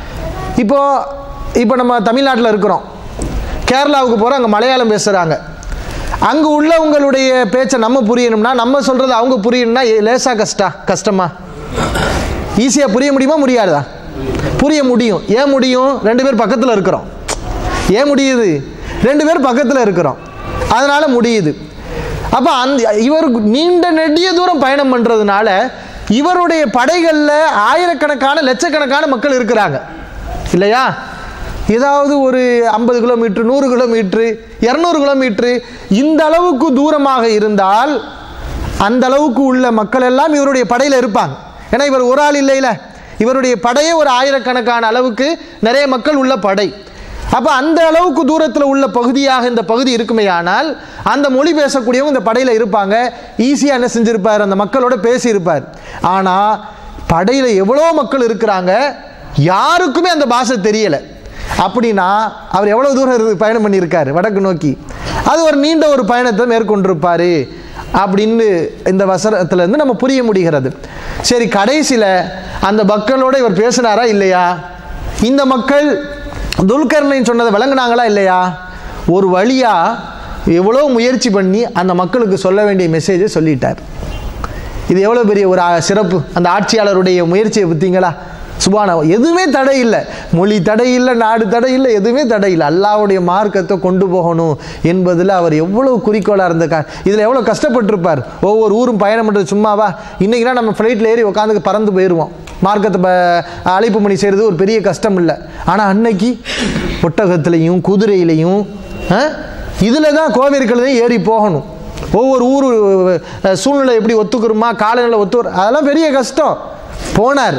இப்போ நம்ம தமிழ்நாட்டில் இருக்கிறோம், கேரளாவுக்கு போகிறோம், அங்கே மலையாளம் பேசுகிறாங்க. அங்கே உள்ளவங்களுடைய பேச்சை நம்ம புரியணும்னா, நம்ம சொல்கிறது அவங்க புரியணும்னா லேசாக கஷ்டமா? ஈஸியாக புரிய முடியுமா? முடியாதா? புரிய முடியும். ஏன் முடியும்? 2 பேர் பக்கத்தில் இருக்கிறோம். ஏன் முடியுது? 2 பேர் பக்கத்தில் இருக்கிறோம், அதனால முடியுது. அப்போ இவர் நீண்ட நெடிய தூரம் பயணம் பண்ணுறதுனால இவருடைய படைகளில் ஆயிரக்கணக்கான லட்சக்கணக்கான மக்கள் இருக்கிறாங்க இல்லையா? ஏதாவது ஒரு 50 கிலோமீட்டர், 100 கிலோமீட்டர், 200 கிலோமீட்டர் இந்த அளவுக்கு தூரமாக இருந்தால் அந்த அளவுக்கு உள்ள மக்கள் எல்லாம் இவருடைய படையில் இருப்பாங்க. ஏன்னா இவர் ஒரு ஆள் இல்லையில, இவருடைய படையே ஒரு ஆயிரக்கணக்கான அளவுக்கு நிறைய மக்கள் உள்ள படை. அப்போ அந்த அளவுக்கு தூரத்தில் உள்ள பகுதியாக இந்த பகுதி இருக்குமே, ஆனால் அந்த மொழி பேசக்கூடியவங்க இந்த படையில் இருப்பாங்க. ஈஸியாக என்ன செஞ்சிருப்பார்? அந்த மக்களோட பேசியிருப்பார். ஆனால் படையில் எவ்வளோ மக்கள் இருக்கிறாங்க, யாருக்குமே அந்த பாஷை தெரியலை. அப்படின்னா அவர் எவ்வளோ தூரம் பயணம் பண்ணியிருக்காரு வடக்கு நோக்கி? அது ஒரு நீண்ட ஒரு பயணத்தை மேற்கொண்டிருப்பார் அப்படின்னு இந்த வசனத்திலேருந்து நம்ம புரிய முடிகிறது. சரி, கடைசியில் அந்த மக்களோட இவர் பேசினாரா இல்லையா? இந்த மக்கள் துல்கர்னைன் சொன்னதை விளங்குனாங்களா இல்லையா? ஒரு வழியாக எவ்வளோ முயற்சி பண்ணி அந்த மக்களுக்கு சொல்ல வேண்டிய மெசேஜை சொல்லிட்டார். இது எவ்வளோ பெரிய ஒரு சிறப்பு! அந்த ஆட்சியாளருடைய முயற்சியை பார்த்தீங்களா? சுபானா, எதுவுமே தடை இல்லை, மொழி தடை இல்லை, நாடு தடை இல்லை, எதுவுமே தடை இல்லை. அல்லாஹ்வுடைய மார்க்கத்தை கொண்டு போகணும் என்பதில் அவர் எவ்வளோ குறிக்கோளாக இருந்திருக்கார். இதில் எவ்வளோ கஷ்டப்பட்டிருப்பார். ஒவ்வொரு ஊரும் பயணம் பண்ணுறது சும்மாவா? இன்றைக்கினா நம்ம ஃப்ளைட்டில் ஏறி உட்காந்து பறந்து போயிடுவோம். மார்க்கத்தை அழைப்பு மணி செய்கிறது ஒரு பெரிய கஷ்டம் இல்லை. ஆனால் அன்னைக்கு ஒட்டகத்துலேயும் குதிரையிலையும் இதில் தான் கோவில்களையும் ஏறி போகணும். ஒவ்வொரு ஊர் சூழ்நிலை எப்படி ஒத்துக்கிறோமா, காலநிலை அதெல்லாம் பெரிய கஷ்டம். போனார்,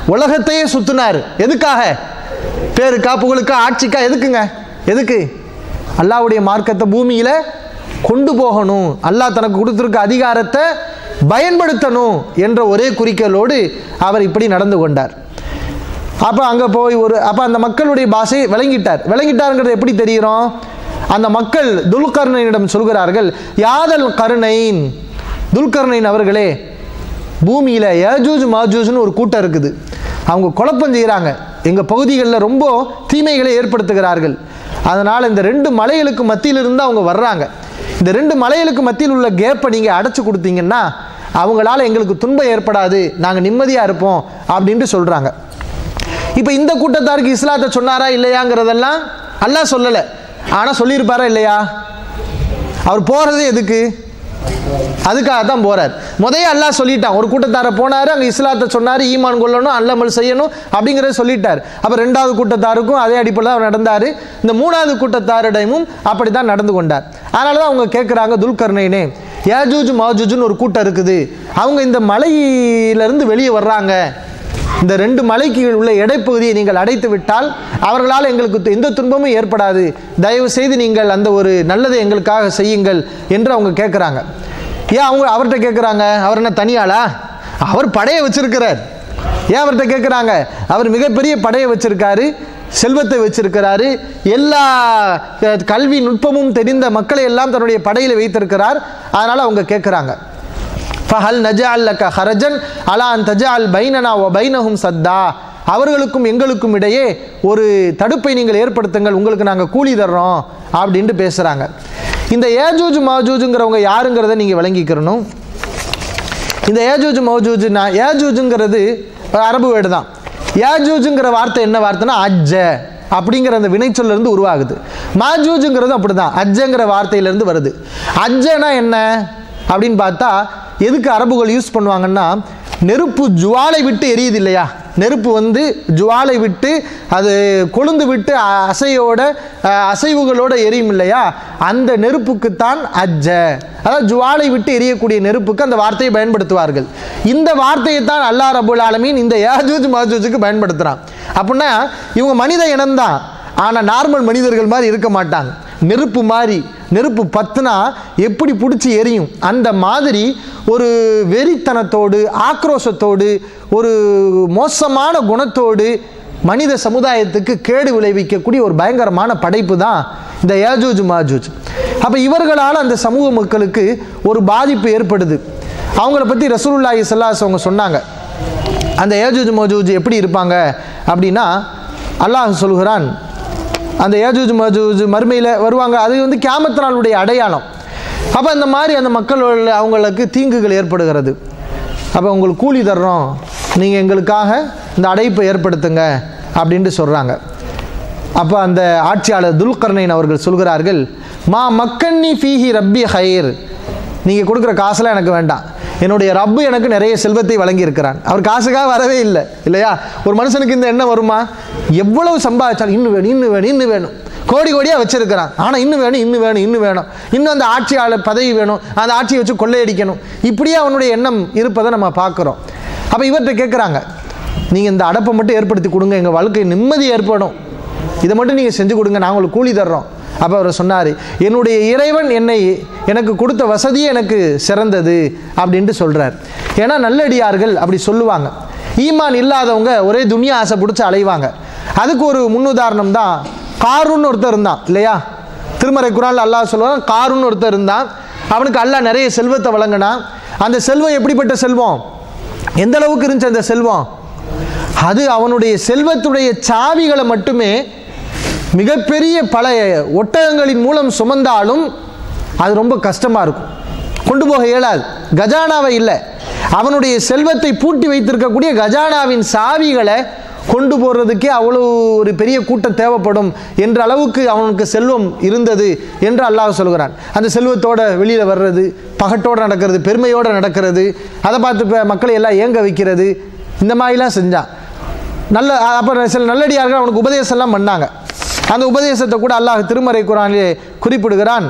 உலகத்தையே சுத்தினார். எதுக்காக? பேருக்கா, புகழுக்கா, ஆட்சிக்கா? எதுக்குங்க? எதுக்கு? அல்லாஹ்வுடைய மார்க்கத்தை பூமியில கொண்டு போகணும், அல்லாஹ் தனக்கு கொடுத்திருக்க அதிகாரத்தை பயன்படுத்தணும் என்ற ஒரே குறிக்கோளோடு அவர் இப்படி நடந்து கொண்டார். அப்போ அங்கே போய் அப்போ அந்த மக்களுடைய பாஷை விளங்கிட்டாருங்கிறது எப்படி தெரிகிறோம்? அந்த மக்கள் துல்கர்னைனிடம் சொல்கிறார்கள், யாதல் கருணைன், துல்கர்னைன் அவர்களே, பூமியில் யாஜூஜ் மாஜூஜ்னு ஒரு கூட்டம் இருக்குது, அவங்க குழப்பம் செய்கிறாங்க, எங்கள் பகுதிகளில் ரொம்ப தீமைகளை ஏற்படுத்துகிறார்கள். அதனால் இந்த 2 மலைகளுக்கு மத்தியிலிருந்து அவங்க வர்றாங்க. இந்த 2 மலைகளுக்கு மத்தியில் உள்ள கேப்பை நீங்கள் அடைச்சி கொடுத்தீங்கன்னா அவங்களால எங்களுக்கு துன்பம் ஏற்படாது, நாங்கள் நிம்மதியாக இருப்போம் அப்படின்ட்டு சொல்கிறாங்க. இப்போ இந்த கூட்டத்தாருக்கு இஸ்லாத்தை சொன்னாரா இல்லையாங்கிறதெல்லாம் அல்லாஹ் சொல்லலை. ஆனால் சொல்லியிருப்பாரா இல்லையா? அவர் போகிறது எதுக்கு? அதுக்காக தான் போறார். முதல்ல அல்லாஹ் சொல்லிட்டான், ஒரு கூட்டத்தாரை போனார், அங்கே இஸ்லாத்தை சொன்னார், ஈமான் கொள்ளணும், அல்லாமல் செய்யணும் அப்படிங்கிறத சொல்லிட்டார். அப்போ 2வது கூட்டத்தாருக்கும் அதே அடிப்படையில் அவர் நடந்தார். இந்த 3வது கூட்டத்தாரிடமும் அப்படி தான் நடந்து கொண்டார். அதனால தான் அவங்க கேட்குறாங்க, துல்கர்னைனே, யாஜூஜ் மாஜூஜ்னு ஒரு கூட்டம் இருக்குது, அவங்க இந்த மலையிலிருந்து வெளியே வர்றாங்க, இந்த 2 மலைக்கு உள்ள இடைப்பகுதியை நீங்கள் அடைத்து விட்டால் அவர்களால் எங்களுக்கு எந்த துன்பமும் ஏற்படாது, தயவு செய்து நீங்கள் அந்த ஒரு நல்லதை எங்களுக்காக செய்யுங்கள் என்று அவங்க கேட்குறாங்க. ஏன் அவங்க அவர்கிட்ட கேட்குறாங்க? அவர் என்ன தனியாளா? அவர் படையை வச்சிருக்கிறார். ஏன் அவர்கிட்ட கேட்குறாங்க? அவர் மிகப்பெரிய படையை வச்சிருக்காரு, செல்வத்தை வச்சிருக்கிறாரு, எல்லா கல்வி நுட்பமும் தெரிந்த மக்களை எல்லாம் தன்னுடைய படையில் வைத்திருக்கிறார். அதனால் அவங்க கேட்குறாங்க, ஃபஹல் நஜஅல் லக ஹரஜன் அலா அன் தஜஅல் பைனனா வ பைனஹும் சத்தா, அவர்களுக்கும் எங்களுக்கும் இடையே ஒரு தடுப்பை நீங்கள் ஏற்படுத்துங்கள், உங்களுக்கு நாங்கள் கூலி தர்றோம் அப்படின்ட்டு பேசுகிறாங்க. இந்த யாஜூஜ் மாஜூஜுங்கிறவங்க யாருங்கிறத நீங்கள் விளங்கிக்கிறணும். இந்த யாஜூஜ் மாஜூஜ்னா, யாஜூஜுங்கிறது அரபு வேர்டு தான். யாஜூஜுங்கிற வார்த்தை என்ன வார்த்தைனா அஜ்ஜ அப்படிங்கிற அந்த வினைச்சொல்லிருந்து உருவாகுது. மாஜூஜுங்கிறது அப்படி தான், அஜ்ஜங்கிற வார்த்தையிலேருந்து வருது. அஜ்ஜனா என்ன அப்படின்னு பார்த்தா, எதுக்கு அரபுகள் யூஸ் பண்ணுவாங்கன்னா, நெருப்பு ஜுவாலை விட்டு எரியுது இல்லையா, நெருப்பு வந்து ஜுவாலை விட்டு அது கொழுந்து விட்டு அசைவுகளோட எரியும் இல்லையா, அந்த நெருப்புக்குத்தான் அஜ்ஜ, அதாவது ஜுவாலை விட்டு எரியக்கூடிய நெருப்புக்கு அந்த வார்த்தையை பயன்படுத்துவார்கள். இந்த வார்த்தையை தான் அல்லாஹ் ரப்புல் ஆலமீன் இந்த யாஜூஜ் மாஜூஜுக்கு பயன்படுத்துகிறான். அப்படின்னா இவங்க மனித இனம்தான், ஆனால் நார்மல் மனிதர்கள் மாதிரி இருக்க மாட்டாங்க. நெருப்பு மாதிரி, நெருப்பு பத்துனா எப்படி பிடிச்சி எரியும் அந்த மாதிரி ஒரு வெறித்தனத்தோடு, ஆக்ரோஷத்தோடு, ஒரு மோசமான குணத்தோடு மனித சமுதாயத்துக்கு கேடு விளைவிக்கக்கூடிய ஒரு பயங்கரமான படைப்பு தான் இந்த யாஜூஜ் மாஜூஜ். அப்போ இவர்களால் அந்த சமூக மக்களுக்கு ஒரு பாதிப்பு ஏற்படுது. அவங்கள பற்றி ரசூலுல்லாஹி ஸல்லல்லாஹு அலைஹி வஸல்லம் அவங்க சொன்னாங்க, அந்த யாஜூஜ் மாஜூஜ் எப்படி இருப்பாங்க அப்படின்னா, அல்லாஹ் சொல்கிறான், அந்த யாஜூஜ் மாஜூஜ் மறுமையில் வருவாங்க, அது வந்து கியாமத் நாளுடைய அடையாளம். அப்போ அந்த மாதிரி அந்த மக்கள் அவங்களுக்கு தீங்குகள் ஏற்படுகிறது. அப்போ உங்களுக்கு கூலி தர்றோம், நீங்கள் எங்களுக்காக இந்த அடைப்பை ஏற்படுத்துங்க அப்படின்ட்டு சொல்கிறாங்க. அப்போ அந்த ஆட்சியாளர் துல்கர்னைன் அவர்கள் சொல்கிறார்கள், மா மக்கன்னி ஃபீஹி ரப்பி ஹைர், நீங்கள் கொடுக்குற காசெல்லாம் எனக்கு வேண்டாம், என்னுடைய ரப்பு எனக்கு நிறைய செல்வத்தை வழங்கியிருக்கிறான். அவர் காசுக்காக வரவே இல்லை இல்லையா? ஒரு மனுஷனுக்கு இந்த எண்ணம் வருமா? எவ்வளவு சம்பாதிச்சாலும் இன்னும் வேணும், இன்னும் வேணும், இன்னும் வேணும், கோடி கோடியாக வச்சிருக்கிறான், ஆனால் இன்னும் வேணும், இன்னும் வேணும், இன்னும் வேணும், இன்னும் அந்த ஆட்சியாளர் பதவி வேணும், அந்த ஆட்சியை வச்சு கொள்ளையடிக்கணும், இப்படியே அவனுடைய எண்ணம் இருப்பதை நம்ம பார்க்குறோம். அப்போ இவர்கிட்ட கேட்குறாங்க, நீங்கள் இந்த அடப்பை மட்டும் ஏற்படுத்தி கொடுங்க, எங்கள் வாழ்க்கை நிம்மதி ஏற்படும், இதை மட்டும் நீங்கள் செஞ்சு கொடுங்க, நான் உங்களுக்கு கூலி தர்றோம். அப்போ அவர் சொன்னார், என்னுடைய இறைவன் எனக்கு கொடுத்த வசதியே எனக்கு சிறந்தது அப்படின்ட்டு சொல்கிறார். ஏன்னா நல்லடியார்கள் அப்படி சொல்லுவாங்க. ஈமான் இல்லாதவங்க ஒரே துனியா ஆசை பிடிச்சி அலைவாங்க. அதுக்கு ஒரு முன்னுதாரணம் தான் காரூன் ஒருத்தர் இருந்தான் இல்லையா? திருமறை குர்ஆன்ல அல்லாஹ் சொல்லுவான், காரூன் ஒருத்தர் இருந்தான், அவனுக்கு அல்லாஹ் நிறைய செல்வத்தை வழங்கினான். அந்த செல்வம் எப்படிப்பட்ட செல்வம், எந்த அளவுக்கு இருந்துச்சு அந்த செல்வம்? அது அவனுடைய செல்வத்துடைய சாவிகளை மட்டுமே மிகப்பெரிய பல ஒட்டகங்களின் மூலம் சுமந்தாலும் அது ரொம்ப கஷ்டமாக இருக்கும், கொண்டு போக இயலாது. கஜானாவை இல்லை, அவனுடைய செல்வத்தை பூட்டி வைத்திருக்கக்கூடிய கஜானாவின் சாவிகளை கொண்டு போகிறதுக்கே அவ்வளோ ஒரு பெரிய கூட்டம் தேவைப்படும் என்ற அளவுக்கு அவனுக்கு செல்வம் இருந்தது என்று அல்லாஹ் சொல்கிறான். அந்த செல்வத்தோட வெளியில் வர்றது, பகட்டோடு நடக்கிறது, பெருமையோடு நடக்கிறது, அதை பார்த்து மக்களை எல்லாம் ஏங்க வைக்கிறது, இந்த மாதிரிலாம் செஞ்சான். அப்புறம் சில நல்லடியார்கள் அவனுக்கு உபதேசம்லாம் பண்ணாங்க. அந்த உபதேசத்தை கூட அல்லாஹ் திருமறை குர்ஆனிலே குறிப்பிடுகிறான்.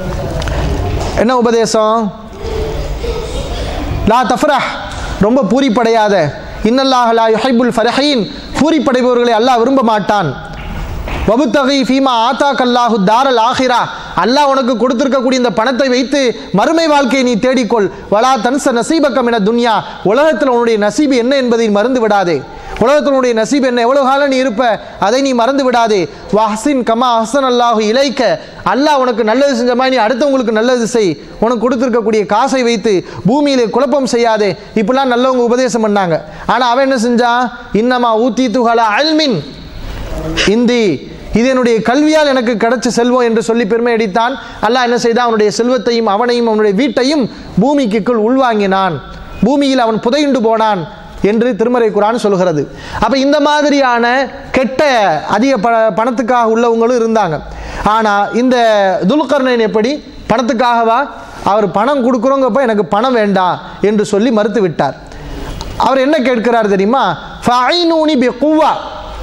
என்ன உபதேசம்? லா தஃப்ரஹ், ரொம்ப பூரிப்படையாத, இன்னல்லாஹ லா யுஹிப்புல் ஃபரஹீன், பூரிப்படைபவர்களை அல்லாஹ் விரும்ப மாட்டான். வபுத்தகி ஃபீமா ஆதாக்கல்லாஹு தாரல் ஆஹிரா, அல்லாஹ் உனக்கு கொடுத்திருக்கக்கூடிய இந்த பணத்தை வைத்து மறுமை வாழ்க்கையை நீ தேடிக்கொள். வலா தன்ச நசீபக மின துன்யா, உலகத்தில் உன்னுடைய நசீபு என்ன என்பதை மறந்து விடாதே. உலகத்தில் உன்னுடைய நசீபு என்ன, எவ்வளவு காலம் நீ இருப்ப, அதை நீ மறந்து விடாதே. வஹ்சின் கமா அஹ்சன் அல்லாஹு இலைக்க, அல்லாஹ் உனக்கு நல்லது செஞ்ச மாதிரி நீ அடுத்தவங்களுக்கு நல்லது செய். உனக்கு கொடுத்திருக்கக்கூடிய காசை வைத்து பூமியிலே குழப்பம் செய்யாதே. இப்படிலாம் நல்லவங்க உபதேசம் பண்ணாங்க. ஆனால் அவன் என்ன செஞ்சான்? இன்னமா ஊத்தி துஹலா அல்மின் இந்தி, இது என்னுடைய கல்வியால் எனக்கு கிடைச்ச செல்வம் என்று சொல்லி பெருமை அடித்தான். அல்லாஹ் என்ன செய்தான்? அவனுடைய செல்வத்தையும் அவனையும் அவனுடைய வீட்டையும் பூமிக்குள் உள்வாங்கினான், பூமியில் அவன் புதையுண்டு போனான் என்று திருமறை குர்ஆன் சொல்கிறது. அப்போ இந்த மாதிரியான கெட்ட அதிக பணத்துக்காக உள்ளவங்களும் இருந்தாங்க. ஆனால் இந்த துல்கர்னைன் எப்படி பணத்துக்காகவா? அவர் பணம் கொடுக்குறோங்கப்ப எனக்கு பணம் வேண்டாம் என்று சொல்லி மறுத்து விட்டார். அவர் என்ன கேட்கிறார் தெரியுமா? ஃபஐனூனி பிகுவா,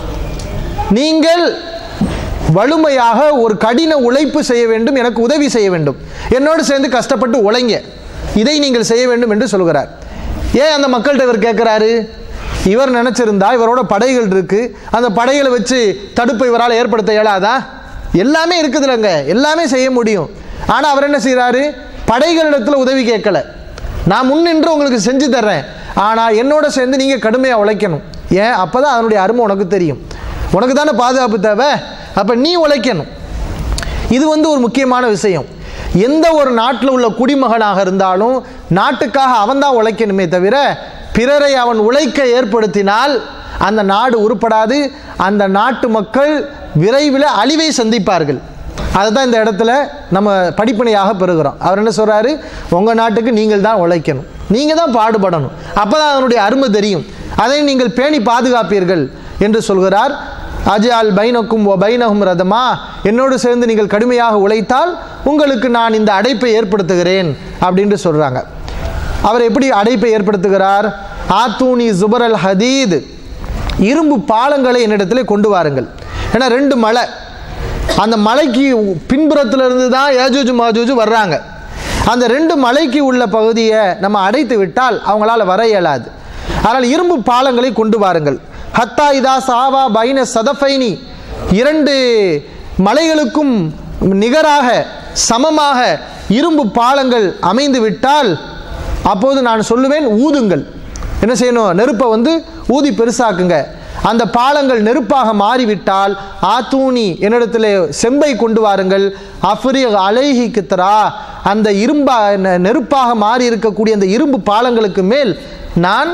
நீங்கள் வலிமையாக ஒரு கடின உழைப்பு செய்ய வேண்டும், எனக்கு உதவி செய்ய வேண்டும், என்னோடு சேர்ந்து கஷ்டப்பட்டு உழைங்க, இதை நீங்கள் செய்ய வேண்டும் என்று சொல்கிறார். ஏன் அந்த மக்கள்கிட்ட இவர் கேட்குறாரு? இவர் நினச்சிருந்தா இவரோட படைகள் இருக்கு, அந்த படைகளை வச்சு தடுப்பை இவரால் ஏற்படுத்த இயலாதா? எல்லாமே இருக்குதுலங்க, எல்லாமே செய்ய முடியும். ஆனால் அவர் என்ன செய்கிறாரு? படைகளிடத்தில் உதவி கேட்கல. நான் முன்னின்று உங்களுக்கு செஞ்சு தர்றேன், ஆனால் என்னோட சேர்ந்து நீங்கள் கடுமையாக உழைக்கணும். ஏன்? அப்போ தான் அதனுடைய அருமை உனக்கு தெரியும். உனக்கு தானே பாதுகாப்பு தேவை, அப்போ நீ உழைக்கணும். இது ஒரு முக்கியமான விஷயம். எந்த ஒரு நாட்டில் உள்ள குடிமகனாக இருந்தாலும் நாட்டுக்காக அவன் தான் உழைக்கணுமே தவிர பிறரை அவன் உழைக்க ஏற்படுத்தினால் அந்த நாடு உருப்படாது. அந்த நாட்டு மக்கள் விரைவில் அழிவை சந்திப்பார்கள். அதுதான் இந்த இடத்துல நம்ம படிப்பினையாக பெறுகிறோம். அவர் என்ன சொல்கிறாரு? உங்கள் நாட்டுக்கு நீங்கள் தான் உழைக்கணும், நீங்கள் தான் பாடுபடணும், அப்போ தான் அதனுடைய அருமை தெரியும், அதை நீங்கள் பேணி பாதுகாப்பீர்கள் என்று சொல்கிறார். அஜால் பைனக்கும் ஓ பைனஹும் ரதமா, என்னோடு சேர்ந்து நீங்கள் கடுமையாக உழைத்தால் உங்களுக்கு நான் இந்த அடைப்பை ஏற்படுத்துகிறேன் அப்படின்ட்டு சொல்கிறாங்க. அவர் எப்படி அடைப்பை ஏற்படுத்துகிறார்? ஆத்தூனி ஜுபர் அல் ஹதீத், இரும்பு பாலங்களை என்னிடத்தில் கொண்டு வாருங்கள். ஏன்னா 2 மலை, அந்த மலைக்கு பின்புறத்திலிருந்து தான் யாஜூஜ் மாஜூஜ் வர்றாங்க. அந்த 2 மலைக்கு உள்ள பகுதியை நம்ம அடைத்து விட்டால் அவங்களால வர இயலாது. அதனால் இரும்பு பாலங்களை கொண்டு வாருங்கள். ஹத்தா இதா சாவா பைன சதஃபைனி, 2 மலைகளுக்கும் நிகராக சமமாக இரும்பு பாலங்கள் அமைந்து விட்டால் அப்போது நான் சொல்லுவேன், ஊதுங்கள். என்ன செய்யணும்? நெருப்பை ஊதி பெருசாக்குங்க. அந்த பாலங்கள் நெருப்பாக மாறிவிட்டால் ஆத்தூனி, என்னிடத்தில் செம்பை கொண்டு வாருங்கள். அஃப்ரி அலைஹி கித்ரா, அந்த நெருப்பாக மாறி இருக்கக்கூடிய அந்த இரும்பு பாலங்களுக்கு மேல் நான்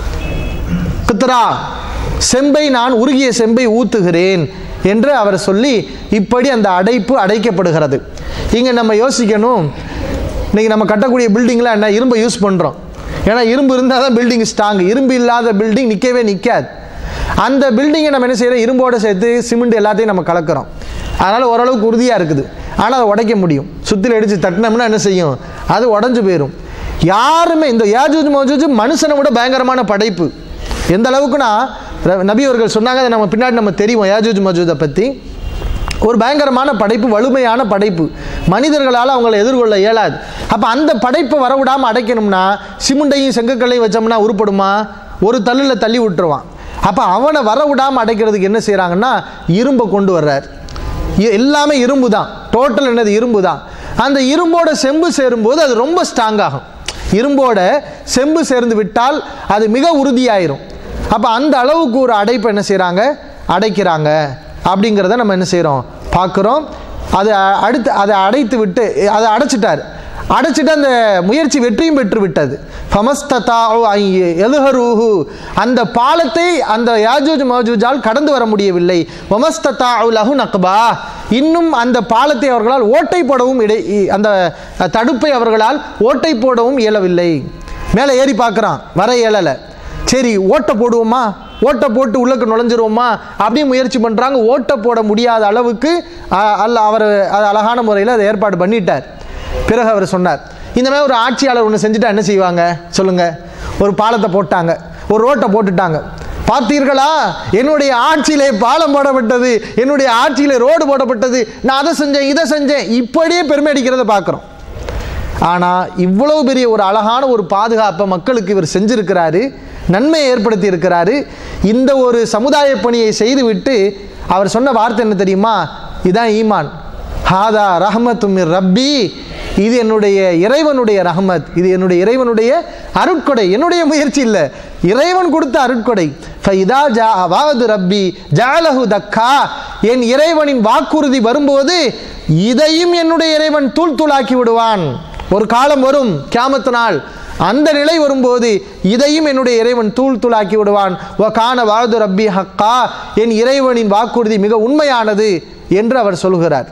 கித்ரா, செம்பை, நான் உருகிய செம்பை ஊத்துகிறேன் என்று அவர் சொல்லி இப்படி அந்த அடைப்பு அடைக்கப்படுகிறது. இங்கே நம்ம யோசிக்கணும், இன்றைக்கி நம்ம கட்டக்கூடிய பில்டிங்கில் என்ன இரும்பை யூஸ் பண்ணுறோம். ஏன்னா இரும்பு இருந்தால் தான் பில்டிங் ஸ்ட்ராங், இரும்பு இல்லாத பில்டிங் நிற்கவே நிற்காது. அந்த பில்டிங்கை நம்ம என்ன செய்கிறோம்? இரும்போடு சேர்த்து சிமெண்ட் எல்லாத்தையும் நம்ம கலக்கிறோம். அதனால் ஓரளவுக்கு உறுதியாக இருக்குது. ஆனால் அதை உடைக்க முடியும். சுற்றில் அடித்து தட்டினோம்னா என்ன செய்யும்? அது உடஞ்சி போயிடும். யாருமே இந்த யாஜூஜ் மாஜூஜ் மனுஷனை விட பயங்கரமான படைப்பு. எந்த அளவுக்குன்னா நபி அவர்கள் சொன்னாங்க, அதை நம்ம பின்னாடி நம்ம தெரியும். யாஜூஜ் மாஜூஜை பற்றி ஒரு பயங்கரமான படைப்பு, வலிமையான படைப்பு, மனிதர்களால் அவங்களை எதிர்கொள்ள இயலாது. அப்போ அந்த படைப்பை வரவிடாமல் அடைக்கணும்னா சிமெண்டையும் செங்கக்கல்லையும் வச்சோம்னா உருப்படுமா? ஒரு தள்ளில் தள்ளி விட்டுருவான். அப்போ அவனை வரவிடாமல் அடைக்கிறதுக்கு என்ன செய்கிறாங்கன்னா இரும்பை கொண்டு வர்றார். எல்லாமே இரும்பு தான், டோட்டல் என்னது? இரும்பு தான். அந்த இரும்போட செம்பு சேரும்போது அது ரொம்ப ஸ்ட்ராங் ஆகும். இரும்போட செம்பு சேர்ந்து விட்டால் அது மிக உறுதியாயிரும். அப்போ அந்த அளவுக்கு ஒரு அடைப்பை என்ன செய்கிறாங்க? அடைக்கிறாங்க. அப்படிங்கிறத நம்ம என்ன செய்கிறோம்? பார்க்குறோம். அதை அடைத்து விட்டு அதை அடைச்சிட்டார். அடைச்சிட்டு அந்த முயற்சி வெற்றியும் பெற்று விட்டது. அந்த பாலத்தை அந்த யாஜூஜ் மாஜூஜால் கடந்து வர முடியவில்லை. இன்னும் அந்த பாலத்தை அவர்களால் ஓட்டை போடவும் அந்த தடுப்பை அவர்களால் ஓட்டை போடவும் இயலவில்லை. மேலே ஏறி பார்க்குறான், வர இயலலை. சரி ஓட்டை போடுவோமா, ஓட்டை போட்டு உள்ளக்கு நுழைஞ்சிருவோமா அப்படியே முயற்சி பண்ணுறாங்க. ஓட்டை போட முடியாத அளவுக்கு அவர் அது அழகான முறையில் அதை ஏற்பாடு பண்ணிட்டார். பிறகு அவர் சொன்னார், இந்த மாதிரி ஒரு ஆட்சியாளர் ஒன்று செஞ்சுட்டா என்ன செய்வாங்க சொல்லுங்கள்? ஒரு பாலத்தை போட்டாங்க, ஒரு ரோட்டை போட்டுட்டாங்க. பார்த்தீர்களா, என்னுடைய ஆட்சியிலே பாலம் போடப்பட்டது, என்னுடைய ஆட்சியிலே ரோடு போடப்பட்டது, நான் அதை செஞ்சேன் இதை செஞ்சேன், இப்படியே பெருமை அடிக்கிறத பார்க்குறோம். ஆனால் இவ்வளவு பெரிய ஒரு அழகான ஒரு பாதுகாப்பை மக்களுக்கு இவர் செஞ்சிருக்கிறாரு. நன்மையை ஏற்படுத்தி இருக்கிறாரு. இந்த ஒரு சமுதாய பணியை செய்துவிட்டு அவர் சொன்ன வார்த்தை என்ன தெரியுமா? இதான் ஈமான். ஹாதா ரஹ்மத்தும் மிர் ரப்பி, இது என்னுடைய இறைவனுடைய ரஹ்மத், இது என்னுடைய இறைவனுடைய அருட்கொடை, என்னுடைய முயற்சி இல்லை, இறைவன் கொடுத்த அருட்கொடை. ஃபைதா ஜா வாது ரப்பி ஜஅலஹு தக்கா, என் இறைவனின் வாக்குறுதி வரும்போது இதையும் என்னுடைய இறைவன் தூள் தூளாக்கி விடுவான். ஒரு காலம் வரும் கியாமத் நாள், அந்த நிலை வரும்போது இதையும் என்னுடைய இறைவன் தூள் தூளாக்கி விடுவான். வ கான வாது ரப்பி ஹக்கா, என் இறைவனின் வாக்குறுதி மிக உண்மையானது என்று அவர் சொல்கிறார்.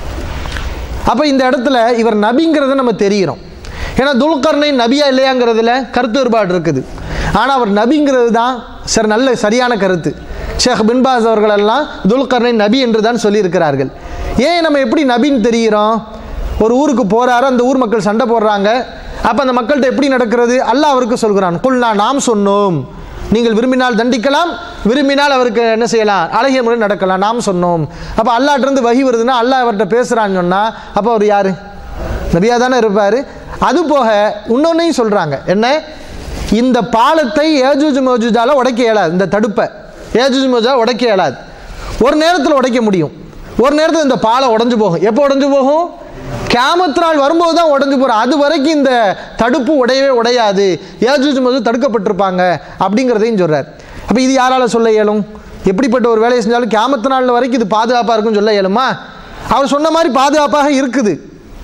அப்போ இந்த இடத்துல இவர் நபிங்கிறத நம்ம தெரிகிறோம். ஏன்னா துல்கர்னைன் நபியா இல்லையாங்கிறதுல கருத்து வேறுபாடு இருக்குது. ஆனால் அவர் நபிங்கிறது தான் சரியான கருத்து. ஷேக் பின் பாஸ் அவர்களெல்லாம் துல்கர்னைன் நபி என்று தான் சொல்லியிருக்கிறார்கள். ஏன் நம்ம எப்படி நபின்னு தெரிகிறோம்? ஒரு ஊருக்கு போகிறாரு, அந்த ஊர் மக்கள் சண்டை போடுறாங்க. அப்போ அந்த மக்கள்கிட்ட எப்படி நடக்கிறது? அல்லாஹ் அவருக்கு சொல்கிறான், குல்னா, நாம் சொன்னோம், நீங்கள் விரும்பினால் தண்டிக்கலாம், விரும்பினால் அவருக்கு என்ன செய்யலாம், அழகிய முறை நடக்கலாம், நாம் சொன்னோம். அப்போ அல்லாஹ்ட்டிருந்து வஹி வருதுன்னா அல்லாஹ் அவர்கிட்ட பேசுகிறான்னு சொன்னால் அப்போ அவர் யார்? நபியாக தானே இருப்பார். அது போக இன்னொன்னையும் சொல்கிறாங்க, என்ன, இந்த பாலத்தை ஏஜூஜ் மஜூஜால் உடைக்க இயலாது. இந்த தடுப்பை ஏஜூஜ் மஜூஜால் உடைக்க இயலாது. ஒரு நேரத்தில் உடைக்க முடியும், ஒரு நேரத்தில் இந்த பாலம் உடஞ்சு போகும். எப்போ உடஞ்சு போகும்? கியாமத் நாள் வரும்போது தான் உடஞ்சு போகிறோம். அது வரைக்கும் இந்த தடுப்பு உடையவே உடையாது, ஏஜூஜ் மஜூஜ் தடுக்கப்பட்டிருப்பாங்க அப்படிங்கிறதையும் சொல்கிறார். அப்போ இது யாரால் சொல்ல இயலும்? எப்படிப்பட்ட ஒரு வேலையை செஞ்சாலும் கியாமத் நாள் வரைக்கும் இது பாதுகாப்பாக இருக்குன்னு சொல்ல இயலுமா? அவர் சொன்ன மாதிரி பாதுகாப்பாக இருக்குது.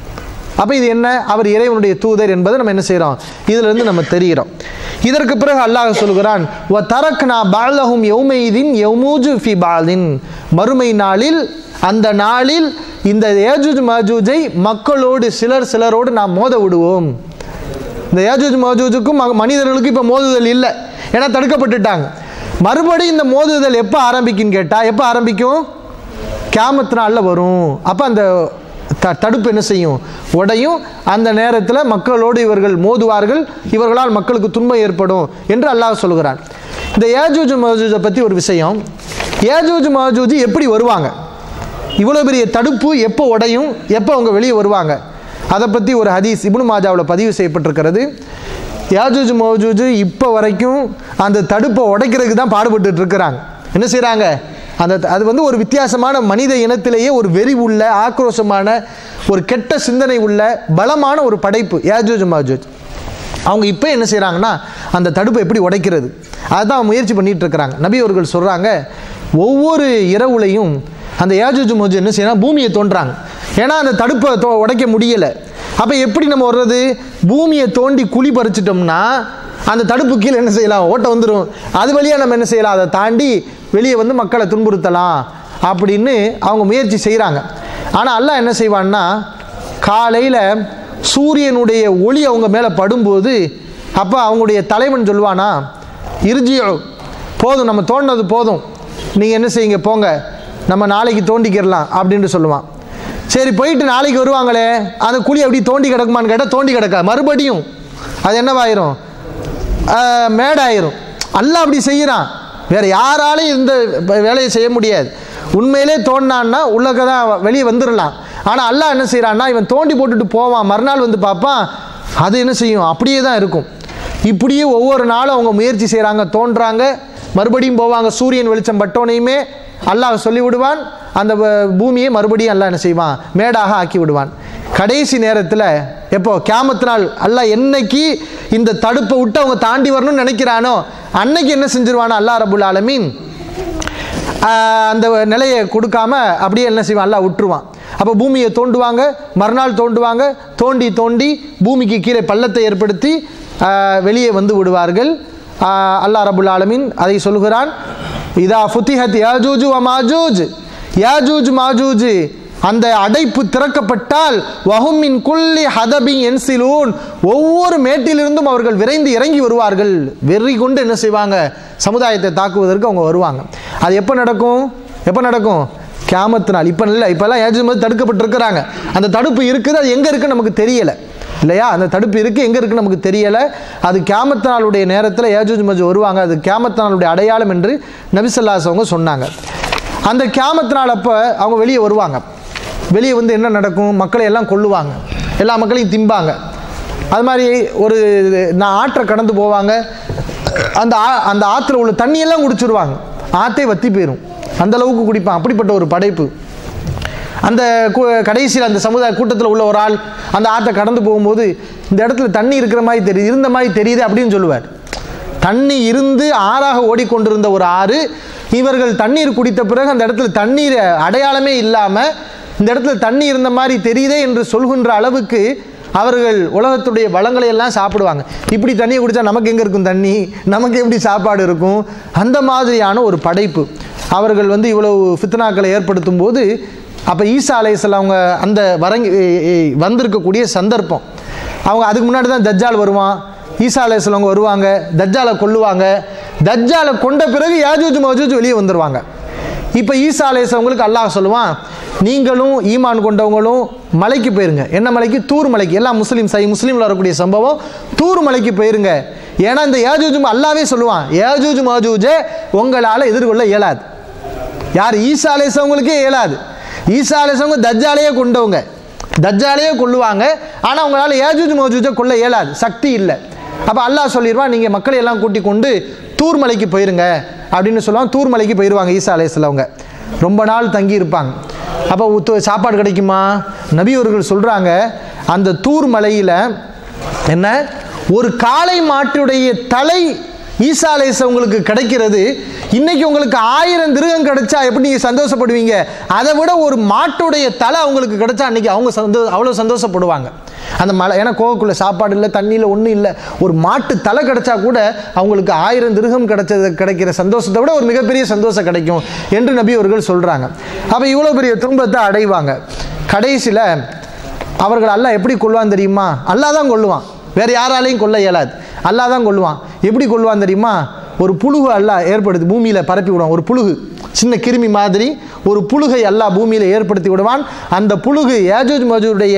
அப்போ இது என்ன? அவர் இறைவனுடைய தூதர் என்பதை நம்ம என்ன செய்கிறோம்? இதிலிருந்து நம்ம தெரிகிறோம். இதற்கு பிறகு அல்லாஹ் சொல்கிறான், வ தரக்னா பஅலஹும் யௌமைதின் யௌமூஜு ஃபி பஅலின், மறுமை நாளில், அந்த நாளில் இந்த ஏஜூஜ் மாஜூஜை மக்களோடு சிலரோடு நாம் மோத விடுவோம். இந்த ஏஜூஜ் மாஜூஜுக்கும் மனிதர்களுக்கும் இப்போ மோதுதல் இல்லை, ஏன்னா தடுக்கப்பட்டுட்டாங்க. மறுபடியும் இந்த மோதுதல் எப்போ ஆரம்பிக்குன்னு கேட்டால், எப்போ ஆரம்பிக்கும்? கியாமத் நாளில் வரும். அப்போ அந்த தடுப்பு என்ன செய்யும்? உடையும். அந்த நேரத்தில் மக்களோடு இவர்கள் மோதுவார்கள், இவர்களால் மக்களுக்கு துன்பம் ஏற்படும் என்று அல்லாஹ் சொல்கிறான். இந்த ஏஜூஜ் மாஜூஜை பற்றி ஒரு விஷயம், ஏஜூஜ் மாஜூஜ் எப்படி வருவாங்க, இவ்வளோ பெரிய தடுப்பு எப்போ உடையும், எப்போ அவங்க வெளியே வருவாங்க, அதை பற்றி ஒரு ஹதீஸ் இப்னு மாஜாவில் பதிவு செய்யப்பட்டிருக்கிறது. யாஜூஜ் மௌஜூஜ் இப்போ வரைக்கும் அந்த தடுப்பை உடைக்கிறதுக்கு தான் பாடுபட்டு இருக்கிறாங்க. என்ன செய்கிறாங்க? அது வந்து ஒரு வித்தியாசமான மனித இனத்திலேயே ஒரு வெறி உள்ள, ஆக்ரோஷமான, ஒரு கெட்ட சிந்தனை உள்ள பலமான ஒரு படைப்பு யாஜூஜ் மௌஜூஜ். அவங்க இப்போ என்ன செய்கிறாங்கன்னா அந்த தடுப்பை எப்படி உடைக்கிறது அதுதான் முயற்சி பண்ணிகிட்டு இருக்கிறாங்க. நபி அவர்கள் சொல்கிறாங்க, ஒவ்வொரு இரவுலையும் அந்த யாஜூஜ் மௌஜூஜ் என்ன செய்யணும்? பூமியை தோன்றாங்க. ஏன்னா அந்த தடுப்பை உடைக்க முடியலை. அப்போ எப்படி நம்ம வர்றது? பூமியை தோண்டி குழி பறிச்சிட்டோம்னா அந்த தடுப்பு கீழே என்ன செய்யலாம்? ஓட்டை வந்துடும். அது வழியாக நம்ம என்ன செய்யலாம்? அதை தாண்டி வெளியே வந்து மக்களை துன்புறுத்தலாம் அப்படின்னு அவங்க முயற்சி செய்கிறாங்க. ஆனால் அல்லாஹ் என்ன செய்வான்னா, காலையில் சூரியனுடைய ஒளி அவங்க மேலே படும்போது அப்போ அவங்களுடைய தலைவன் சொல்லுவானா, இறுதியோ போதும், நம்ம தோண்டினது போதும், நீங்கள் என்ன செய்யுங்க, போங்க, நம்ம நாளைக்கு தோண்டிக்கிடலாம் அப்படின்ட்டு சொல்லுவான். சரி, போயிட்டு நாளைக்கு வருவாங்களே, அந்த குழி அப்படி தோண்டி கிடக்குமான்னு கேட்டால் தோண்டி கிடக்கா, மறுபடியும் அது என்னவாயிரும்? மேடாயிரும். அல்லாஹ் அப்படி செய்கிறான். வேறு யாராலையும் இந்த வேலையை செய்ய முடியாது. உண்மையிலே தோண்டினான்னா உள்ளக்க தான் வெளியே வந்துடலாம். ஆனால் அல்லாஹ் என்ன செய்கிறான்னா, இவன் தோண்டி போட்டுட்டு போவான், மறுநாள் வந்து பார்ப்பான், அது என்ன செய்யும்? அப்படியே தான் இருக்கும். இப்படியே ஒவ்வொரு நாளும் அவங்க முயற்சி செய்கிறாங்க, தோன்றாங்க, மறுபடியும் போவாங்க. சூரியன் வெளிச்சம் பட்டோனையுமே அல்லாஹ் சொல்லிவிடுவான், அந்த பூமியை மறுபடியும் அல்லாஹ் என்ன செய்வான்? மேடாக ஆக்கி விடுவான். கடைசி நேரத்தில் எப்போ? கியாமத் நாள். அல்லாஹ் என்னைக்கு இந்த தடுப்பை விட்டு அவங்க தாண்டி வரணும்னு நினைக்கிறானோ அன்னைக்கு என்ன செஞ்சிருவானா அல்லாஹ் ரப்புல் ஆலமீன் அந்த நிலையை கொடுக்காம அப்படியே என்ன செய்வான்? அல்லாஹ் விட்டுருவான். அப்போ பூமியை தோண்டுவாங்க, மறுநாள் தோண்டுவாங்க, தோண்டி தோண்டி பூமிக்கு கீழே பள்ளத்தை ஏற்படுத்தி வெளியே வந்து விடுவார்கள். அல்லாஹ் ரப்புல் ஆலமீன் அதை சொல்கிறான், இதா ஃபுத்திஹத் யாஜூஜ் வ மாஜூஜ், யாஜூஜ் மாஜூஜ் அந்த அடைப்பு திறக்கப்பட்டால் வஹும் மின் குல்லி ஹதபின் யன்சிலூன், ஒவ்வொரு மேட்டிலிருந்தும் அவர்கள் விரைந்து இறங்கி வருவார்கள். வெறி கொண்டு என்ன செய்வாங்க? சமுதாயத்தை தாக்குவதற்கு அவங்க வருவாங்க. அது எப்போ நடக்கும்? எப்போ நடக்கும்? கியாமத் நாள். இப்போ இல்லை, இப்போல்லாம் யாஜூஜ் மாஜூஜ் தடுக்கப்பட்டிருக்கிறாங்க. அந்த தடுப்பு இருக்குது, அது எங்கே இருக்குன்னு நமக்கு தெரியலை இல்லையா? அந்த தடுப்பு இருக்குது, எங்கே இருக்குன்னு நமக்கு தெரியலை. அது கியாமத் நாளுடைய நேரத்தில் யாஜூஜ் மாஜூஜ் வருவாங்க. அது கியாமத் நாளுடைய அடையாளம் என்று நபி ஸல்லல்லாஹு அலைஹி வஸல்லம் அவங்க சொன்னாங்க. அந்த கியாமத் நாள் அப்போ அவங்க வெளியே வருவாங்க. வெளியே வந்து என்ன நடக்கும்? மக்களை எல்லாம் கொல்லுவாங்க, எல்லா மக்களையும் திம்பாங்க. அது மாதிரி ஒரு ஆற்றை கடந்து போவாங்க, அந்த ஆற்றுல உள்ள தண்ணியெல்லாம் குடிச்சிருவாங்க, ஆற்றே வற்றி போயிடும், அந்த அளவுக்கு குடிப்பான். அப்படிப்பட்ட ஒரு படைப்பு. அந்த கடைசியில் அந்த சமுதாய கூட்டத்தில் உள்ள ஒரு ஆள் அந்த ஆற்றை கடந்து போகும்போது இந்த இடத்துல தண்ணி இருக்கிற மாதிரி தெரியுது, இருந்த மாதிரி தெரியுது அப்படின்னு சொல்லுவார். தண்ணி இருந்து ஆறாக ஓடிக்கொண்டிருந்த ஒரு ஆறு, இவர்கள் தண்ணீர் குடித்த பிறகு அந்த இடத்துல தண்ணீர் அடையாளமே இல்லாமல் இந்த இடத்துல தண்ணி இருந்த மாதிரி தெரியுதே என்று சொல்கின்ற அளவுக்கு அவர்கள் உலகத்துடைய வளங்களை எல்லாம் சாப்பிடுவாங்க. இப்படி தண்ணியை குடித்தா நமக்கு எங்கே இருக்கும் தண்ணி, நமக்கு எப்படி சாப்பாடு இருக்கும்? அந்த மாதிரியான ஒரு படைப்பு. அவர்கள் இவ்வளவு ஃபித்னாக்களை ஏற்படுத்தும் போது அப்போ ஈசா அலைஹிஸ்ஸலாம் அவங்க அந்த வந்திருக்கக்கூடிய சந்தர்ப்பம். அவங்க அதுக்கு முன்னாடி தான் தஜ்ஜால் வருவான், ஈசா அலைஹிஸ்ஸலாம் அவங்க வருவாங்க, தஜ்ஜாலை கொல்லுவாங்க. தஜ்ஜாலை கொண்ட பிறகு யாஜூஜ் மஜூஜ் வெளியே வந்துடுவாங்க. இப்போ ஈசா அலைஹிஸ்ஸலாங்களுக்கு அல்லாஹ் சொல்லுவான், நீங்களும் ஈமான் கொண்டவங்களும் மலைக்கு போயிருங்க. என்ன மலைக்கு? தூர் மலைக்கு. எல்லாம் முஸ்லீமில் வரக்கூடிய சம்பவம். தூர் மலைக்கு போயிருங்க. ஏன்னா இந்த யாஜூஜ் அல்லாவே சொல்லுவான், யாஜூஜ் மஜூஜை உங்களால் எதிர்கொள்ள இயலாது. யார்? ஈசா அலைஹிஸ்ஸலாங்களுக்கே இயலாது. ஈசா அலைஹிஸ்ஸலாம் தஜ்ஜாலையே கொண்டவங்க, தஜ்ஜாலையே கொல்லுவாங்க. ஆனால் அவங்களால யாஜூஜ் மஜூஜை கொல்ல இயலாது, சக்தி இல்லை. அப்போ அல்லாஹ் சொல்லிடுவான், நீங்கள் மக்களை எல்லாம் கூட்டி கொண்டு தூர் மலைக்கு போயிருங்க அப்படின்னு சொல்லுவாங்க. தூர் மலைக்கு போயிடுவாங்க ஈசா அலைஹிஸ்ஸலாம். அவங்க ரொம்ப நாள் தங்கி இருப்பாங்க. அப்போ சாப்பாடு கிடைக்குமா? நபி அவர்கள் சொல்கிறாங்க, அந்த தூர் மலையில் என்ன ஒரு காளை மாட்டுடைய தலை ஈசா அலைஹிஸ்ஸலாம் உங்களுக்கு கிடைக்கிறது. இன்னைக்கு உங்களுக்கு 1000 திரகம் கிடைச்சா எப்படி நீங்கள் சந்தோஷப்படுவீங்க? அதை விட ஒரு மாட்டுடைய தலை அவங்களுக்கு கிடைச்சா அன்றைக்கி அவங்க அவ்வளோ சந்தோஷப்படுவாங்க. அந்த மலை, ஏன்னா கோவக்குள்ளே சாப்பாடு இல்லை, தண்ணியில் ஒன்றும் இல்லை, ஒரு மாட்டு தலை கிடைச்சா கூட அவங்களுக்கு 1000 திரகம் கிடைக்கிற சந்தோஷத்தை விட ஒரு மிகப்பெரிய சந்தோஷம் கிடைக்கும் என்று நபி அவர்கள் சொல்கிறாங்க. அப்போ இவ்வளோ பெரிய துன்பத்தை அடைவாங்க. கடைசியில் அவர்கள் அல்லாஹ் எப்படி கொள்வான் தெரியுமா? அல்லாஹ் தான் கொள்ளுவான், வேறு யாராலையும் கொல்ல இயலாது. அல்லாஹ் தான் கொள்ளுவான். எப்படி கொள்வான் தெரியுமா? ஒரு புழுகு அல்லாஹ் ஏற்படுத்தி பூமியில் பரப்பி விடுவான். ஒரு புழுகு, சின்ன கிருமி மாதிரி ஒரு புழுகை அல்லாஹ் பூமியில் ஏற்படுத்தி விடுவான். அந்த புழுகு யாஜூஜ் மஜூஜுடைய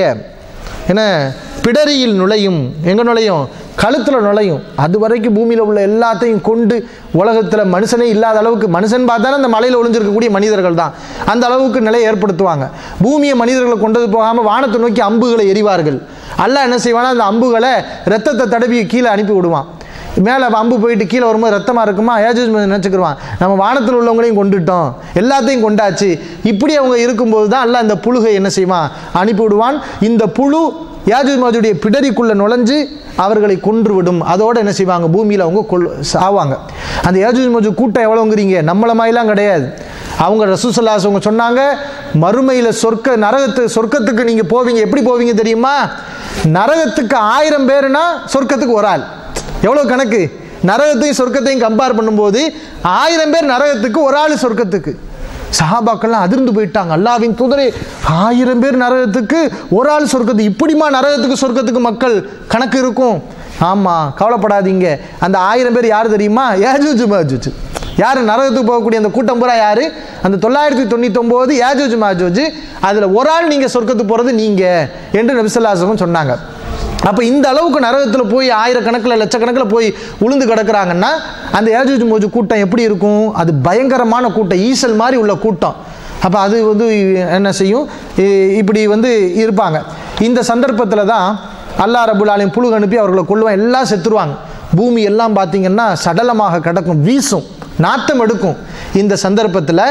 பிடரியில் நுழையும். எங்கே நுழையும்? கழுத்தில் நுழையும். அது வரைக்கும் பூமியில் உள்ள எல்லாத்தையும் கொண்டு உலகத்தில் மனுஷனே இல்லாத அளவுக்கு, மனுஷன் பார்த்தாலும் அந்த மலையில் ஒளிஞ்சிருக்கக்கூடிய மனிதர்கள் தான், அந்த அளவுக்கு நிலையை ஏற்படுத்துவாங்க. பூமியை மனிதர்களை கொண்டது போகாமல் வானத்தை நோக்கி அம்புகளை எறிவார்கள். அல்லாஹ் என்ன செய்வானா, அந்த அம்புகளை ரத்தத்தை தடவி கீழே அனுப்பி விடுவான். மேலே அம்பு போயிட்டு கீழே வரும்போது ரத்தமாக இருக்குமா, யாஜூஜ் நினச்சிக்கிடுவான், நம்ம வானத்தில் உள்ளவங்களையும் கொண்டுட்டோம், எல்லாத்தையும் கொண்டாச்சு. இப்படி அவங்க இருக்கும்போது தான் அல்லாஹ் இந்த புழுகை என்ன செய்வான், அனுப்பிவிடுவான். இந்த புழு யாஜூஜ் மஜூஜுடைய பிடரிக்குள்ளே நுழைஞ்சு அவர்களை கொன்றுவிடும். அதோடு என்ன செய்வாங்க, பூமியில் அவங்க சாவாங்க. அந்த யாஜூஜ் மஜூஜ் கூட்டம் எவ்வளோங்கிறீங்க? நம்மளை மாதிரிலாம் கிடையாது. அவங்க ரசூல் ஸல்லல்லாஹு அலைஹி வஸல்லம் சொன்னாங்க, மறுமையில் சொர்க்கத்துக்கு நீங்கள் போவீங்க. எப்படி போவீங்க தெரியுமா? நரகத்துக்கு 1000 பேருனா சொர்க்கத்துக்கு ஒரு ஆள். எவ்வளோ கணக்கு? நரகத்தையும் சொர்க்கத்தையும் கம்பேர் பண்ணும்போது 1000 பேர் நரகத்துக்கு, ஒரு ஆள் சொர்க்கத்துக்கு. சஹாபாக்கள்லாம் அதிர்ந்து போயிட்டாங்க. அல்லாஹ்வின் தூதரே, 1000 பேர் நரகத்துக்கு, ஒரு ஆள் சொர்க்கத்துக்கு, இப்படிமா நரகத்துக்கு சொர்க்கத்துக்கு மக்கள் கணக்கு இருக்கும்? ஆமாம், கவலைப்படாதீங்க. அந்த 1000 பேர் யார் தெரியுமா? யாஜூஜ் மஜூஜ். யார்? நரகத்துக்கு போகக்கூடிய அந்த கூட்டம் பூரா யார்? அந்த 999 யாஜூஜ் மஜூஜ். அதில் ஒரு ஆள் நீங்கள் சொர்க்கத்துக்கு போகிறது நீங்கள் என்று நபி ஸல்லல்லாஹு அலைஹி வஸல்லம் சொன்னாங்க. அப்போ இந்த அளவுக்கு நரகத்தில் போய் 1000 கணக்கில் லட்சக்கணக்கில் போய் உளுந்து கிடக்கிறாங்கன்னா அந்த யாஜூஜ் மஜூஜ் கூட்டம் எப்படி இருக்கும்? அது பயங்கரமான கூட்டம், ஈசல் மாதிரி உள்ள கூட்டம். அப்போ அது என்ன செய்யும், இப்படி இருப்பாங்க. இந்த சந்தர்ப்பத்தில் தான் அல்லாஹ் ரப்புல் ஆலமீன் புழுகு அனுப்பி அவர்களை கொல்லுவான். எல்லாம் செத்துருவாங்க. பூமி எல்லாம் பார்த்திங்கன்னா சடலமாக கிடக்கும், வீசும், நாத்தம் எடுக்கும். இந்த சந்தர்ப்பத்தில்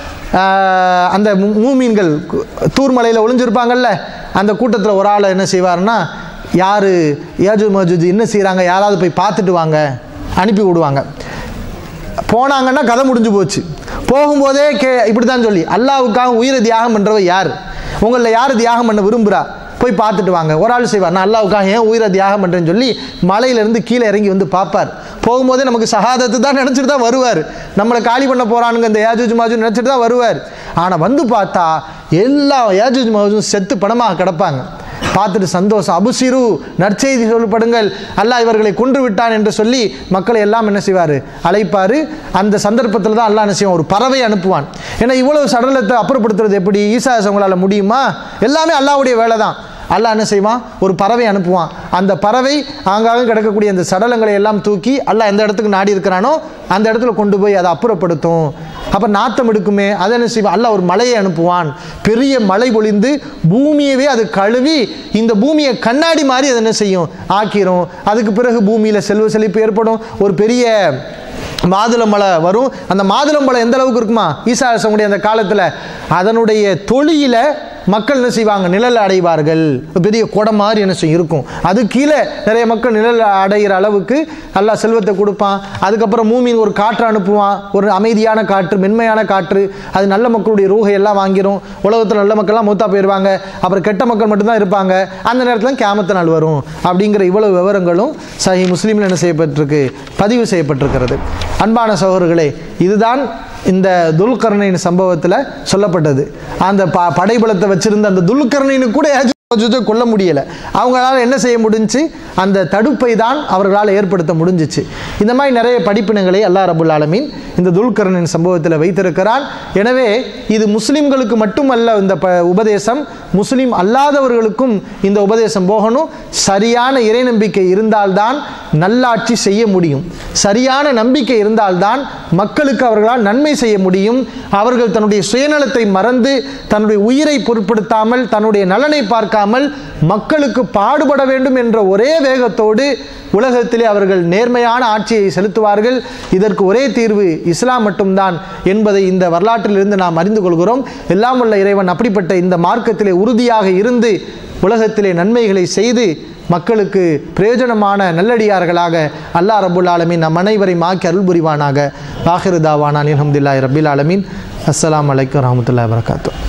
அந்த மூமீன்கள் தூர்மலையில் ஒளிஞ்சிருப்பாங்கல்ல, அந்த கூட்டத்தில் ஒரு ஆளை என்ன செய்வார்னா, யார் யாஜூஜ் மஜூஜ் என்ன செய்கிறாங்க, யாராவது போய் பார்த்துட்டு வாங்க அனுப்பி விடுவாங்க. போனாங்கன்னா கதை முடிஞ்சு போச்சு. போகும்போதே இப்படி தான் சொல்லி, அல்லாஹ்வுக்காக உயிரை தியாகம் பண்ணுறவ யார், உங்களில் யார் தியாகம் பண்ண விரும்புகிறா, போய் பார்த்துட்டு வாங்க. ஒரு ஆள் செய்வார், நான் அல்லாஹ்வுக்காக ஏன் உயிரை தியாகம் பண்ணுறேன்னு சொல்லி மலையிலேருந்து கீழே இறங்கி பார்ப்பார். போகும்போதே நமக்கு ஷஹாதத்து தான் நினச்சிட்டு தான் வருவார். நம்மளை காலி பண்ண போகிறானுங்க இந்த யாஜூஜ் மஜூஜ் நினச்சிட்டு தான் வருவார். ஆனால் பார்த்தா எல்லா யாஜூஜ் மஜூஜும் செத்து பணமாக கிடப்பாங்க. பார்த்துட்டு சந்தோஷம், அபுசிரு, நற்செய்தி சொல்லப்படுங்கள், அல்லாஹ் இவர்களை கொன்று விட்டான் என்று சொல்லி மக்களை எல்லாம் என்ன செய்வார், அழைப்பார். அந்த சந்தர்ப்பத்தில் தான் அல்லாஹ் என்ன செய்வான், ஒரு பறவை அனுப்புவான். ஏன்னா இவ்வளவு சடலத்தை அப்புறப்படுத்துறது எப்படி ஈசா அவங்களால முடியுமா? எல்லாமே அல்லாஹ்வுடைய வேலை தான். அல்லாஹ் என்ன செய்வான், ஒரு பறவை அனுப்புவான். அந்த பறவை ஆங்காக கிடக்கக்கூடிய அந்த சடலங்களை எல்லாம் தூக்கி அல்லாஹ் எந்த இடத்துக்கு நாடி இருக்கிறானோ அந்த இடத்துல கொண்டு போய் அதை அப்புறப்படுத்தும். அப்போ நாத்தம் எடுக்குமே, அதை என்ன செய்வான்? அல்லாஹ் ஒரு மழையை அனுப்புவான், பெரிய மழை பொழிந்து பூமியவே அது கழுவி இந்த பூமியை கண்ணாடி மாதிரி அதை என்ன செய்யும்? ஆக்கிரும். அதுக்கு பிறகு பூமியில் செல்வ செழிப்பு ஏற்படும். ஒரு பெரிய மாதுளம்பழை வரும். அந்த மாதுளம்பழம் எந்த அளவுக்கு இருக்குமா? ஈசா அலைஹிஸ்ஸலாமுடைய அந்த காலத்தில் அதனுடைய தொழியில மக்கள் என்ன செய்வாங்க? நிழல் அடைவார்கள். பெரிய குடம் மாதிரி என்ன செய்யும்? இருக்கும். அது கீழே நிறைய மக்கள் நிழல் அடைகிற அளவுக்கு அல்லாஹ் செல்வத்தை கொடுப்பான். அதுக்கப்புறம் மூமின் ஒரு காற்று அனுப்புவான், ஒரு அமைதியான காற்று, மென்மையான காற்று. அது நல்ல மக்களுடைய ரூஹை எல்லாம் வாங்கிரும். உலகத்தில் நல்ல மக்கள்லாம் மூத்தா போயிடுவாங்க, அப்புறம் கெட்ட மக்கள் மட்டும்தான் இருப்பாங்க. அந்த நேரத்தில் கியாமத்து நாள் வரும். அப்படிங்கிற இவ்வளவு விவரங்களும் சஹீஹ் முஸ்லிமில் என்ன செய்யப்பட்டிருக்கு? பதிவு செய்யப்பட்டிருக்கிறது. அன்பான சகோதரர்களே, இதுதான் இந்த துல்கர்னைன் சம்பவத்தில் சொல்லப்பட்டது. அந்த படைபலத்தை வச்சிருந்த அந்த துல்கர்னைனு கூட கொல்ல முடியலை. அவங்களால என்ன செய்ய முடிஞ்சு? அந்த தடுப்பை தான் அவர்களால் ஏற்படுத்த முடிஞ்சிச்சு. இந்த மாதிரி நிறைய படிப்பினங்களை அல்லாஹ் ரபுல் ஆலமீன் இந்த துல்கர்னைன் சம்பவத்தில் வைத்திருக்கிறான். எனவே இது முஸ்லிம்களுக்கு மட்டுமல்ல இந்த உபதேசம், முஸ்லிம் அல்லாதவர்களுக்கும் இந்த உபதேசம் போகணும். சரியான இறை நம்பிக்கை இருந்தால்தான் நல்லாட்சி செய்ய முடியும். சரியான நம்பிக்கை இருந்தால்தான் மக்களுக்கு அவர்களால் நன்மை செய்ய முடியும். அவர்கள் தன்னுடைய சுயநலத்தை மறந்து, தன்னுடைய உயிரை பொருட்படுத்தாமல், தன்னுடைய நலனை பார்க்காமல் மக்களுக்கு பாடுபட வேண்டும் என்ற ஒரே வேகத்தோடு உலகத்திலே அவர்கள் நேர்மையான ஆட்சியை செலுத்துவார்கள். இதற்கு ஒரே தீர்வு இஸ்லாம் மட்டும்தான் என்பதை இந்த வரலாற்றிலிருந்து நாம் அறிந்து கொள்கிறோம். எல்லாம் வல்ல இறைவன் அப்படிப்பட்ட இந்த மார்க்கத்திலே உறுதியாக இருந்து உலகத்திலே நன்மைகளை செய்து மக்களுக்கு பிரயோஜனமான நல்லடியார்களாக அல்லாஹ் ரப்புல் ஆலமீன் நம் அனைவரையும் ஆக்கி அருள் புரிவானாக. ஆகிரு தாவானா அல்ஹம்துலில்லாஹி ரப்பில் ஆலமீன். அஸ்ஸலாமு அலைக்கும் வரஹ்மத்துல்லாஹி வபரகாத்துஹு.